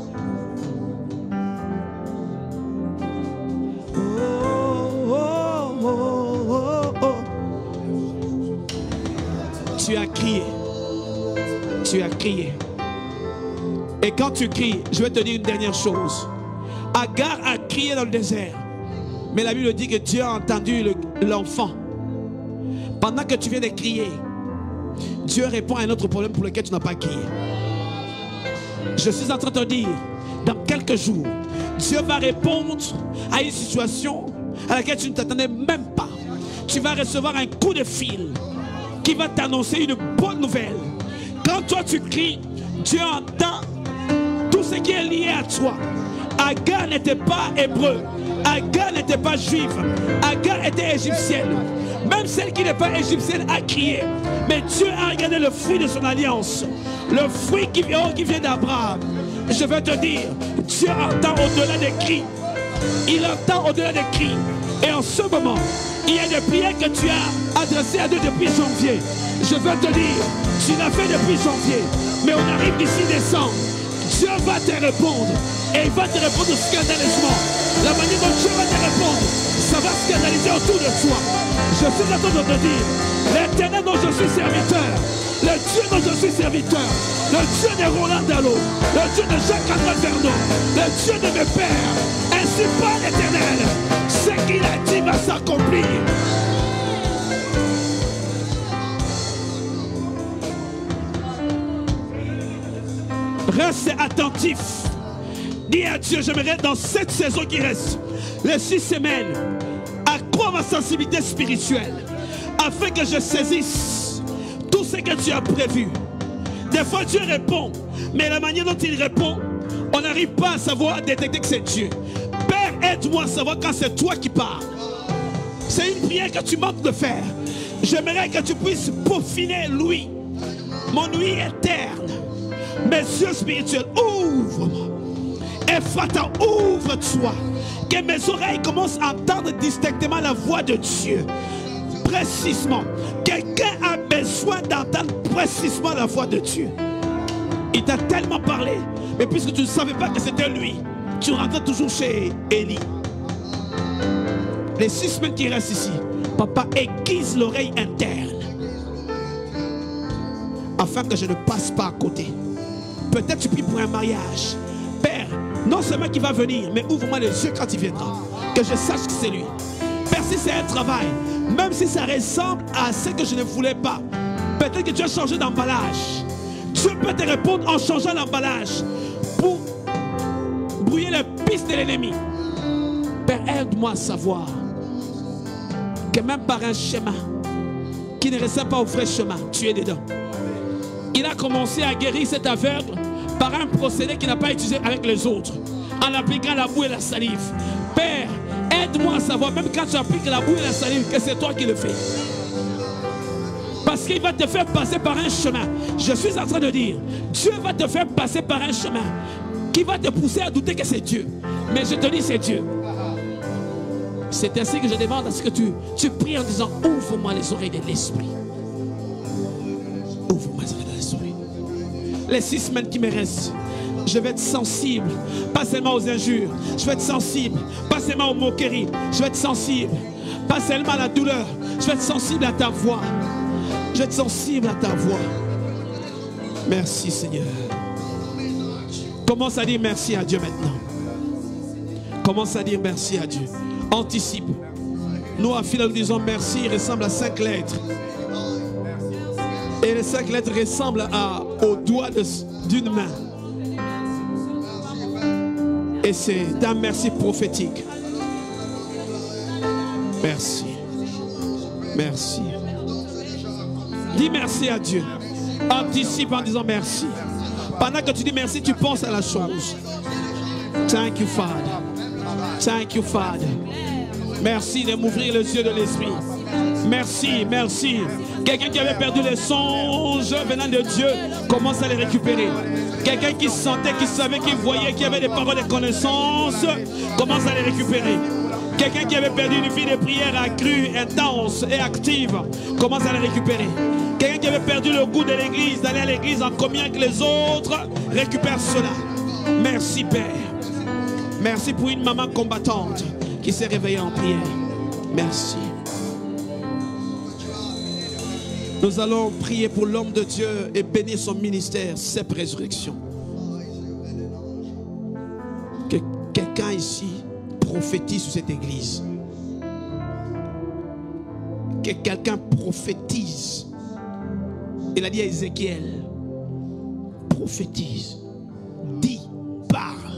Tu as crié. Tu as crié. Et quand tu cries, je vais te dire une dernière chose. Agar a crié dans le désert. Mais la Bible dit que Dieu a entendu l'enfant. Pendant que tu viens de crier, Dieu répond à un autre problème pour lequel tu n'as pas crié. Je suis en train de te dire, dans quelques jours, Dieu va répondre à une situation à laquelle tu ne t'attendais même pas. Tu vas recevoir un coup de fil qui va t'annoncer une bonne nouvelle. Quand toi tu cries, Dieu entend tout ce qui est lié à toi. Agar n'était pas hébreu. Agar n'était pas juive. Agar était égyptienne. Même celle qui n'est pas égyptienne a crié. Mais Dieu a regardé le fruit de son alliance. Le fruit qui vient, qui vient d'Abraham. Je vais te dire, Dieu entend au-delà des cris. Il entend au-delà des cris. Et en ce moment, il y a des prières que tu as adressées à Dieu depuis janvier. Je veux te dire, tu l'as fait depuis janvier. Mais on arrive d'ici décembre. Dieu va te répondre. Et il va te répondre scandaleusement. La manière dont Dieu va te répondre, ça va se canaliser autour de toi. Je suis en train de te dire, l'Éternel dont je suis serviteur, le Dieu dont je suis serviteur, le Dieu de Roland Dallot, le Dieu de Jacques-Antoine Vernon, le Dieu de mes pères, ainsi par l'Éternel, ce qu'il a dit va s'accomplir. Reste attentif. Dis à Dieu, j'aimerais dans cette saison qui reste, les six semaines, accroître ma sensibilité spirituelle, afin que je saisisse tout ce que Dieu a prévu. Des fois Dieu répond, mais la manière dont il répond, on n'arrive pas à savoir détecter que c'est Dieu. Père, aide-moi à savoir quand c'est toi qui parles. C'est une prière que tu manques de faire. J'aimerais que tu puisses peaufiner l'ouïe, mon ouïe interne. Mes yeux spirituels, ouvre-moi. Ephrata, ouvre-toi. Que mes oreilles commencent à entendre distinctement la voix de Dieu. Précisément. Quelqu'un a besoin d'entendre précisément la voix de Dieu. Il t'a tellement parlé, mais puisque tu ne savais pas que c'était lui, tu rentrais toujours chez Élie. Les six semaines qui restent ici, papa, aiguise l'oreille interne, afin que je ne passe pas à côté. Peut-être tu pries pour un mariage. Père, non seulement qu'il va venir, mais ouvre-moi les yeux quand il viendra. Que je sache que c'est lui. Père, si c'est un travail, même si ça ressemble à ce que je ne voulais pas, peut-être que tu as changé d'emballage. Dieu peut te répondre en changeant l'emballage pour brouiller les pistes de l'ennemi. Père, aide-moi à savoir que même par un schéma qui ne ressemble pas au vrai chemin, tu es dedans. Il a commencé à guérir cet aveugle par un procédé qu'il n'a pas utilisé avec les autres, en appliquant la boue et la salive. Père, aide-moi à savoir, même quand tu appliques la boue et la salive, que c'est toi qui le fais. Parce qu'il va te faire passer par un chemin. Je suis en train de dire, Dieu va te faire passer par un chemin qui va te pousser à douter que c'est Dieu. Mais je te dis, c'est Dieu. C'est ainsi que je demande à ce que tu, tu pries en disant, ouvre-moi les oreilles de l'esprit. Ouvre-moi les oreilles de l'esprit. Les six semaines qui me restent, je vais être sensible, pas seulement aux injures, je vais être sensible, pas seulement aux moqueries, je vais être sensible, pas seulement à la douleur, je vais être sensible à ta voix. Je vais être sensible à ta voix. Merci Seigneur. Commence à dire merci à Dieu maintenant. Commence à dire merci à Dieu. Anticipe. Nous à Phila nous disons merci, il ressemble à cinq lettres. Et les cinq lettres ressemblent à, au doigt d'une main. Et c'est un merci prophétique. Merci. Merci. Dis merci à Dieu. Anticipe en disant merci. Pendant que tu dis merci, tu penses à la chose. Thank you, Father. Thank you, Father. Merci de m'ouvrir les yeux de l'esprit. Merci, merci. Quelqu'un qui avait perdu les songes venant de Dieu commence à les récupérer. Quelqu'un qui sentait, qui savait, qui voyait, qui avait des paroles de connaissance commence à les récupérer. Quelqu'un qui avait perdu une vie de prière accrue, intense et active commence à les récupérer. Quelqu'un qui avait perdu le goût de l'église, d'aller à l'église en communion avec les autres, récupère cela. Merci Père. Merci pour une maman combattante qui s'est réveillée en prière. Merci. Nous allons prier pour l'homme de Dieu et bénir son ministère, ses résurrections. Que quelqu'un ici prophétise sur cette église. Que quelqu'un prophétise. Il a dit à Ézéchiel, prophétise, dis, parle.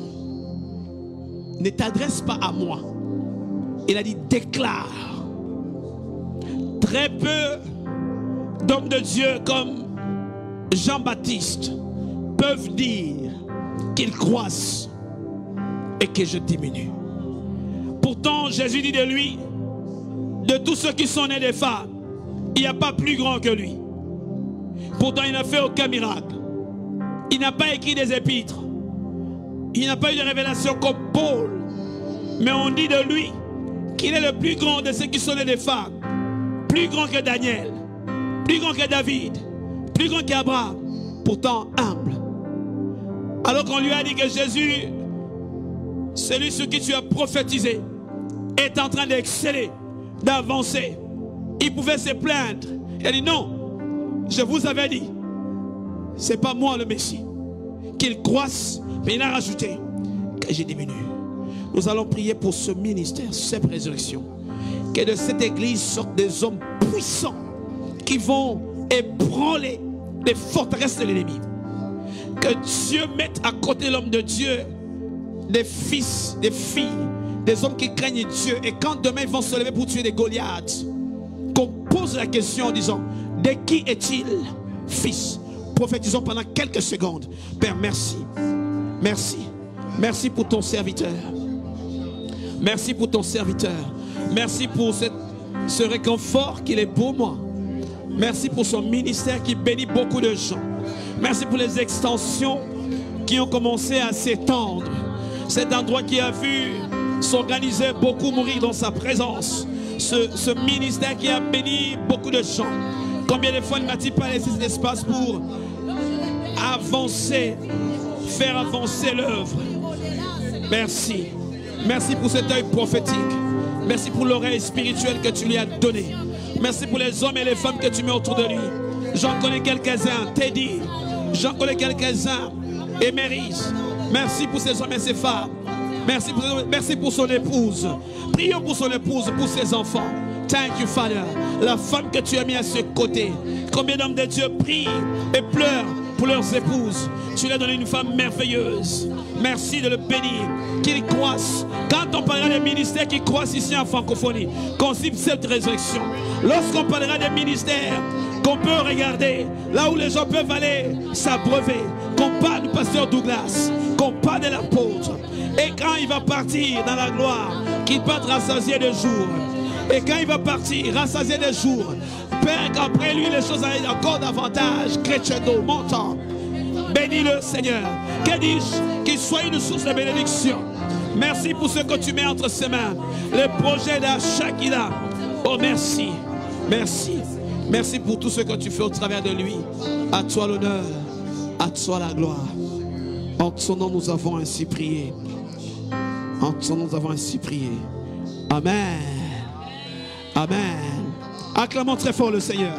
Ne t'adresse pas à moi. Il a dit, déclare. Très peu d'hommes de Dieu comme Jean-Baptiste peuvent dire qu'ils croissent et que je diminue. Pourtant, Jésus dit de lui, de tous ceux qui sont nés des femmes, il n'y a pas plus grand que lui. Pourtant, il n'a fait aucun miracle. Il n'a pas écrit des épîtres. Il n'a pas eu de révélation comme Paul. Mais on dit de lui qu'il est le plus grand de ceux qui sont nés des femmes. Plus grand que Daniel. Plus grand que David. Plus grand qu'Abraham. Pourtant humble. Alors qu'on lui a dit que Jésus celui sur qui tu as prophétisé est en train d'exceller, d'avancer. Il pouvait se plaindre. Il a dit non, je vous avais dit, c'est pas moi le Messie. Qu'il croisse, mais il a rajouté que j'ai diminué. Nous allons prier pour ce ministère, cette résurrection. Que de cette église sortent des hommes puissants qui vont ébranler les forteresses de l'ennemi. Que Dieu mette à côté de l'homme de Dieu des fils, des filles, des hommes qui craignent Dieu. Et quand demain ils vont se lever pour tuer des Goliaths, qu'on pose la question en disant, de qui est-il fils? Prophétisons pendant quelques secondes. Père, merci. Merci. Merci pour ton serviteur. Merci pour ton serviteur. Merci pour cette, ce réconfort qu'il est pour moi. Merci pour son ministère qui bénit beaucoup de gens. Merci pour les extensions qui ont commencé à s'étendre. Cet endroit qui a vu s'organiser beaucoup mourir dans sa présence. Ce, ce ministère qui a béni beaucoup de gens. Combien de fois ne m'a-t-il pas laissé cet espace pour avancer, faire avancer l'œuvre? Merci. Merci pour cet œil prophétique. Merci pour l'oreille spirituelle que tu lui as donnée. Merci pour les hommes et les femmes que tu mets autour de lui. J'en connais quelques-uns. Teddy. J'en connais quelques-uns. Emeris. Merci pour ces hommes et ces femmes. Merci pour, merci pour son épouse. Prions pour son épouse, pour ses enfants. Thank you, Father. La femme que tu as mis à ce côté. Combien d'hommes de Dieu prient et pleurent pour leurs épouses. Tu lui as donné une femme merveilleuse. Merci de le bénir. Qu'il croisse. Quand on parlera des ministères qui croissent ici en francophonie, qu'on cible cette résurrection. Lorsqu'on parlera des ministères qu'on peut regarder, là où les gens peuvent aller s'abreuver, qu'on parle du pasteur Douglas, qu'on parle de l'apôtre. Et quand il va partir dans la gloire, qu'il parte rassasié de jours. Et quand il va partir, rassasié de jours, Père, qu'après lui, les choses aillent encore davantage. Crescendo, montant. Bénis-le, Seigneur. Que dis-je? Qu'il soit une source de bénédiction. Merci pour ce que tu mets entre ses mains. Les projets d'achat qu'il a. Oh, merci. Merci. Merci pour tout ce que tu fais au travers de lui. À toi l'honneur. À toi la gloire. En ton nom, nous avons ainsi prié. En ton nom, nous avons ainsi prié. Amen. Amen. Acclamons très fort le Seigneur.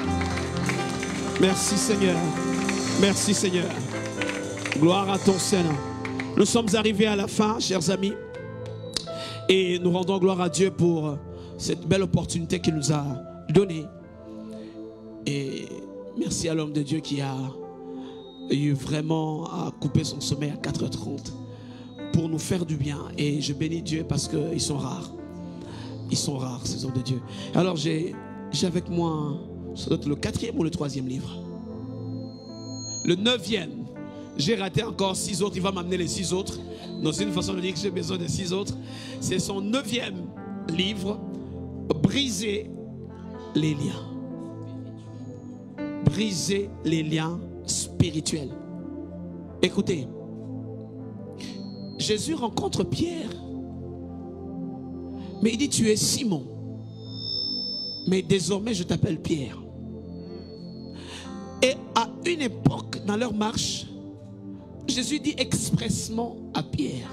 Merci Seigneur. Merci Seigneur. Gloire à ton Seigneur. Nous sommes arrivés à la fin, chers amis. Et nous rendons gloire à Dieu pour cette belle opportunité qu'il nous a donnée. Et merci à l'homme de Dieu qui a eu vraiment à couper son sommeil à quatre heures trente pour nous faire du bien. Et je bénis Dieu parce qu'ils sont rares. Ils sont rares, ces hommes de Dieu. Alors j'ai avec moi, ça doit être le quatrième ou le troisième livre. Le neuvième. J'ai raté encore six autres. Il va m'amener les six autres. Donc c'est une façon de dire que j'ai besoin de six autres. C'est son neuvième livre. Briser les liens. Briser les liens spirituels. Écoutez. Jésus rencontre Pierre. Mais il dit, tu es Simon. Mais désormais, je t'appelle Pierre. Et à une époque, dans leur marche, Jésus dit expressement à Pierre,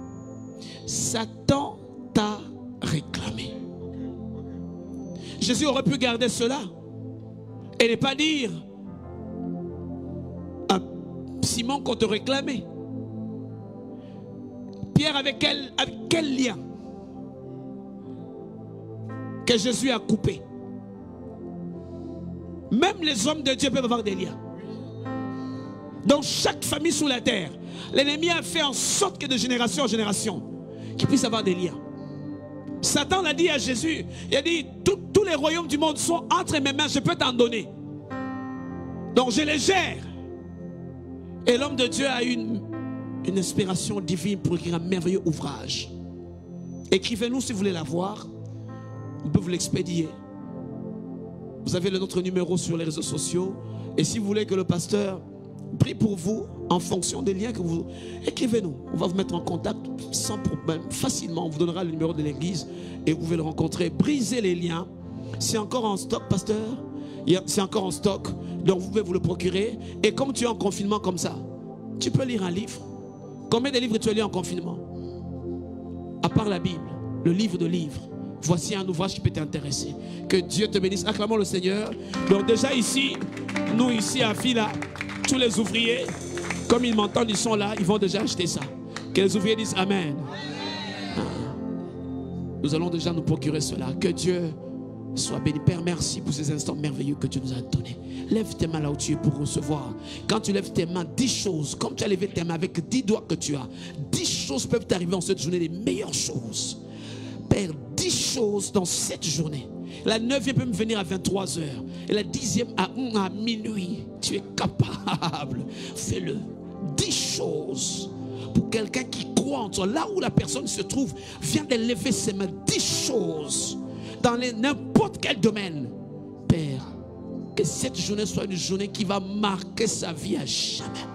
Satan t'a réclamé. Jésus aurait pu garder cela et ne pas dire à Simon qu'on te réclamait. Pierre, avec quel, avec quel lien que Jésus a coupé? Même les hommes de Dieu peuvent avoir des liens. Dans chaque famille sous la terre, l'ennemi a fait en sorte que de génération en génération, qu'il puisse avoir des liens. Satan l'a dit à Jésus, il a dit, tous les royaumes du monde sont entre mes mains, je peux t'en donner. Donc je les gère. Et l'homme de Dieu a eu une, une inspiration divine pour écrire un merveilleux ouvrage. Écrivez-nous si vous voulez la voir. On peut vous l'expédier. Vous avez le notre numéro sur les réseaux sociaux. Et si vous voulez que le pasteur prie pour vous en fonction des liens que vous... Écrivez-nous. On va vous mettre en contact sans problème. Facilement, on vous donnera le numéro de l'église et vous pouvez le rencontrer. Brisez les liens. C'est encore en stock, pasteur. C'est encore en stock. Donc vous pouvez vous le procurer. Et comme tu es en confinement comme ça, tu peux lire un livre. Combien de livres tu as lu en confinement? par la Bible, le livre de livres. Voici un ouvrage qui peut t'intéresser. Que Dieu te bénisse. Acclamons le Seigneur. Donc déjà ici, nous ici à Fila, tous les ouvriers, comme ils m'entendent, ils sont là, ils vont déjà acheter ça. Que les ouvriers disent Amen. Ah. Nous allons déjà nous procurer cela. Que Dieu soit béni. Père, merci pour ces instants merveilleux que tu nous as donnés. Lève tes mains là où tu es pour recevoir. Quand tu lèves tes mains, dix choses, comme tu as levé tes mains avec dix doigts que tu as, dix choses peuvent t'arriver en cette journée, les meilleures choses. Père, dix choses dans cette journée. La neuvième peut me venir à vingt-trois heures. Et la dixième à, à minuit. Tu es capable. Fais-le. Dix choses. Pour quelqu'un qui croit en toi, là où la personne se trouve, vient d'élever ses mains. Dix choses. Dans n'importe quel domaine. Père, que cette journée soit une journée qui va marquer sa vie à jamais.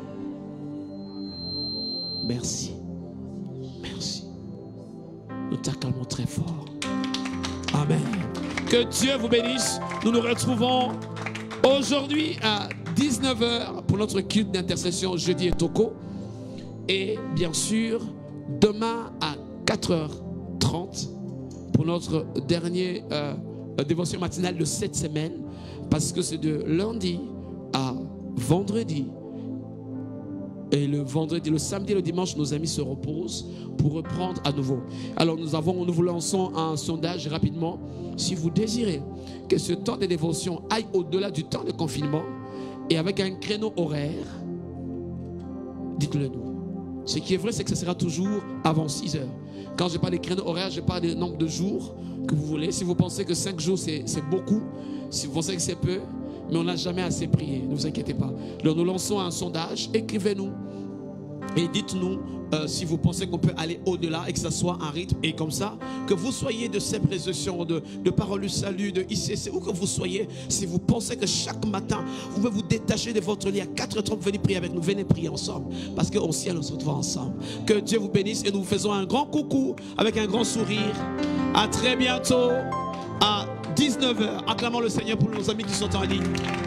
Merci. Merci. Nous t'acclamons très fort. Amen. Que Dieu vous bénisse. Nous nous retrouvons aujourd'hui à dix-neuf heures pour notre culte d'intercession jeudi et Toko. Et bien sûr, demain à quatre heures trente pour notre dernier euh, dévotion matinale de cette semaine. Parce que c'est de lundi à vendredi. Et le vendredi, le samedi et le dimanche, nos amis se reposent pour reprendre à nouveau. Alors nous avons, nous vous lançons un sondage rapidement. Si vous désirez que ce temps de dévotion aille au-delà du temps de confinement et avec un créneau horaire, dites-le nous. Ce qui est vrai, c'est que ce sera toujours avant six heures. Quand je parle des créneaux horaires, je parle du nombre de jours que vous voulez. Si vous pensez que cinq jours, c'est beaucoup, si vous pensez que c'est peu, mais on n'a jamais assez prié, ne vous inquiétez pas. Alors nous lançons un sondage, écrivez-nous et dites-nous euh, si vous pensez qu'on peut aller au-delà et que ce soit un rythme. Et comme ça, que vous soyez de ces précautions, de, de Parole du Salut, de I C C, où que vous soyez, si vous pensez que chaque matin, vous pouvez vous détacher de votre lit à quatre heures trente, venez prier avec nous, venez prier ensemble. Parce qu'au ciel, on se retrouve ensemble. Que Dieu vous bénisse et nous vous faisons un grand coucou avec un grand sourire. À très bientôt à dix-neuf heures. Acclamons le Seigneur pour nos amis qui sont en ligne.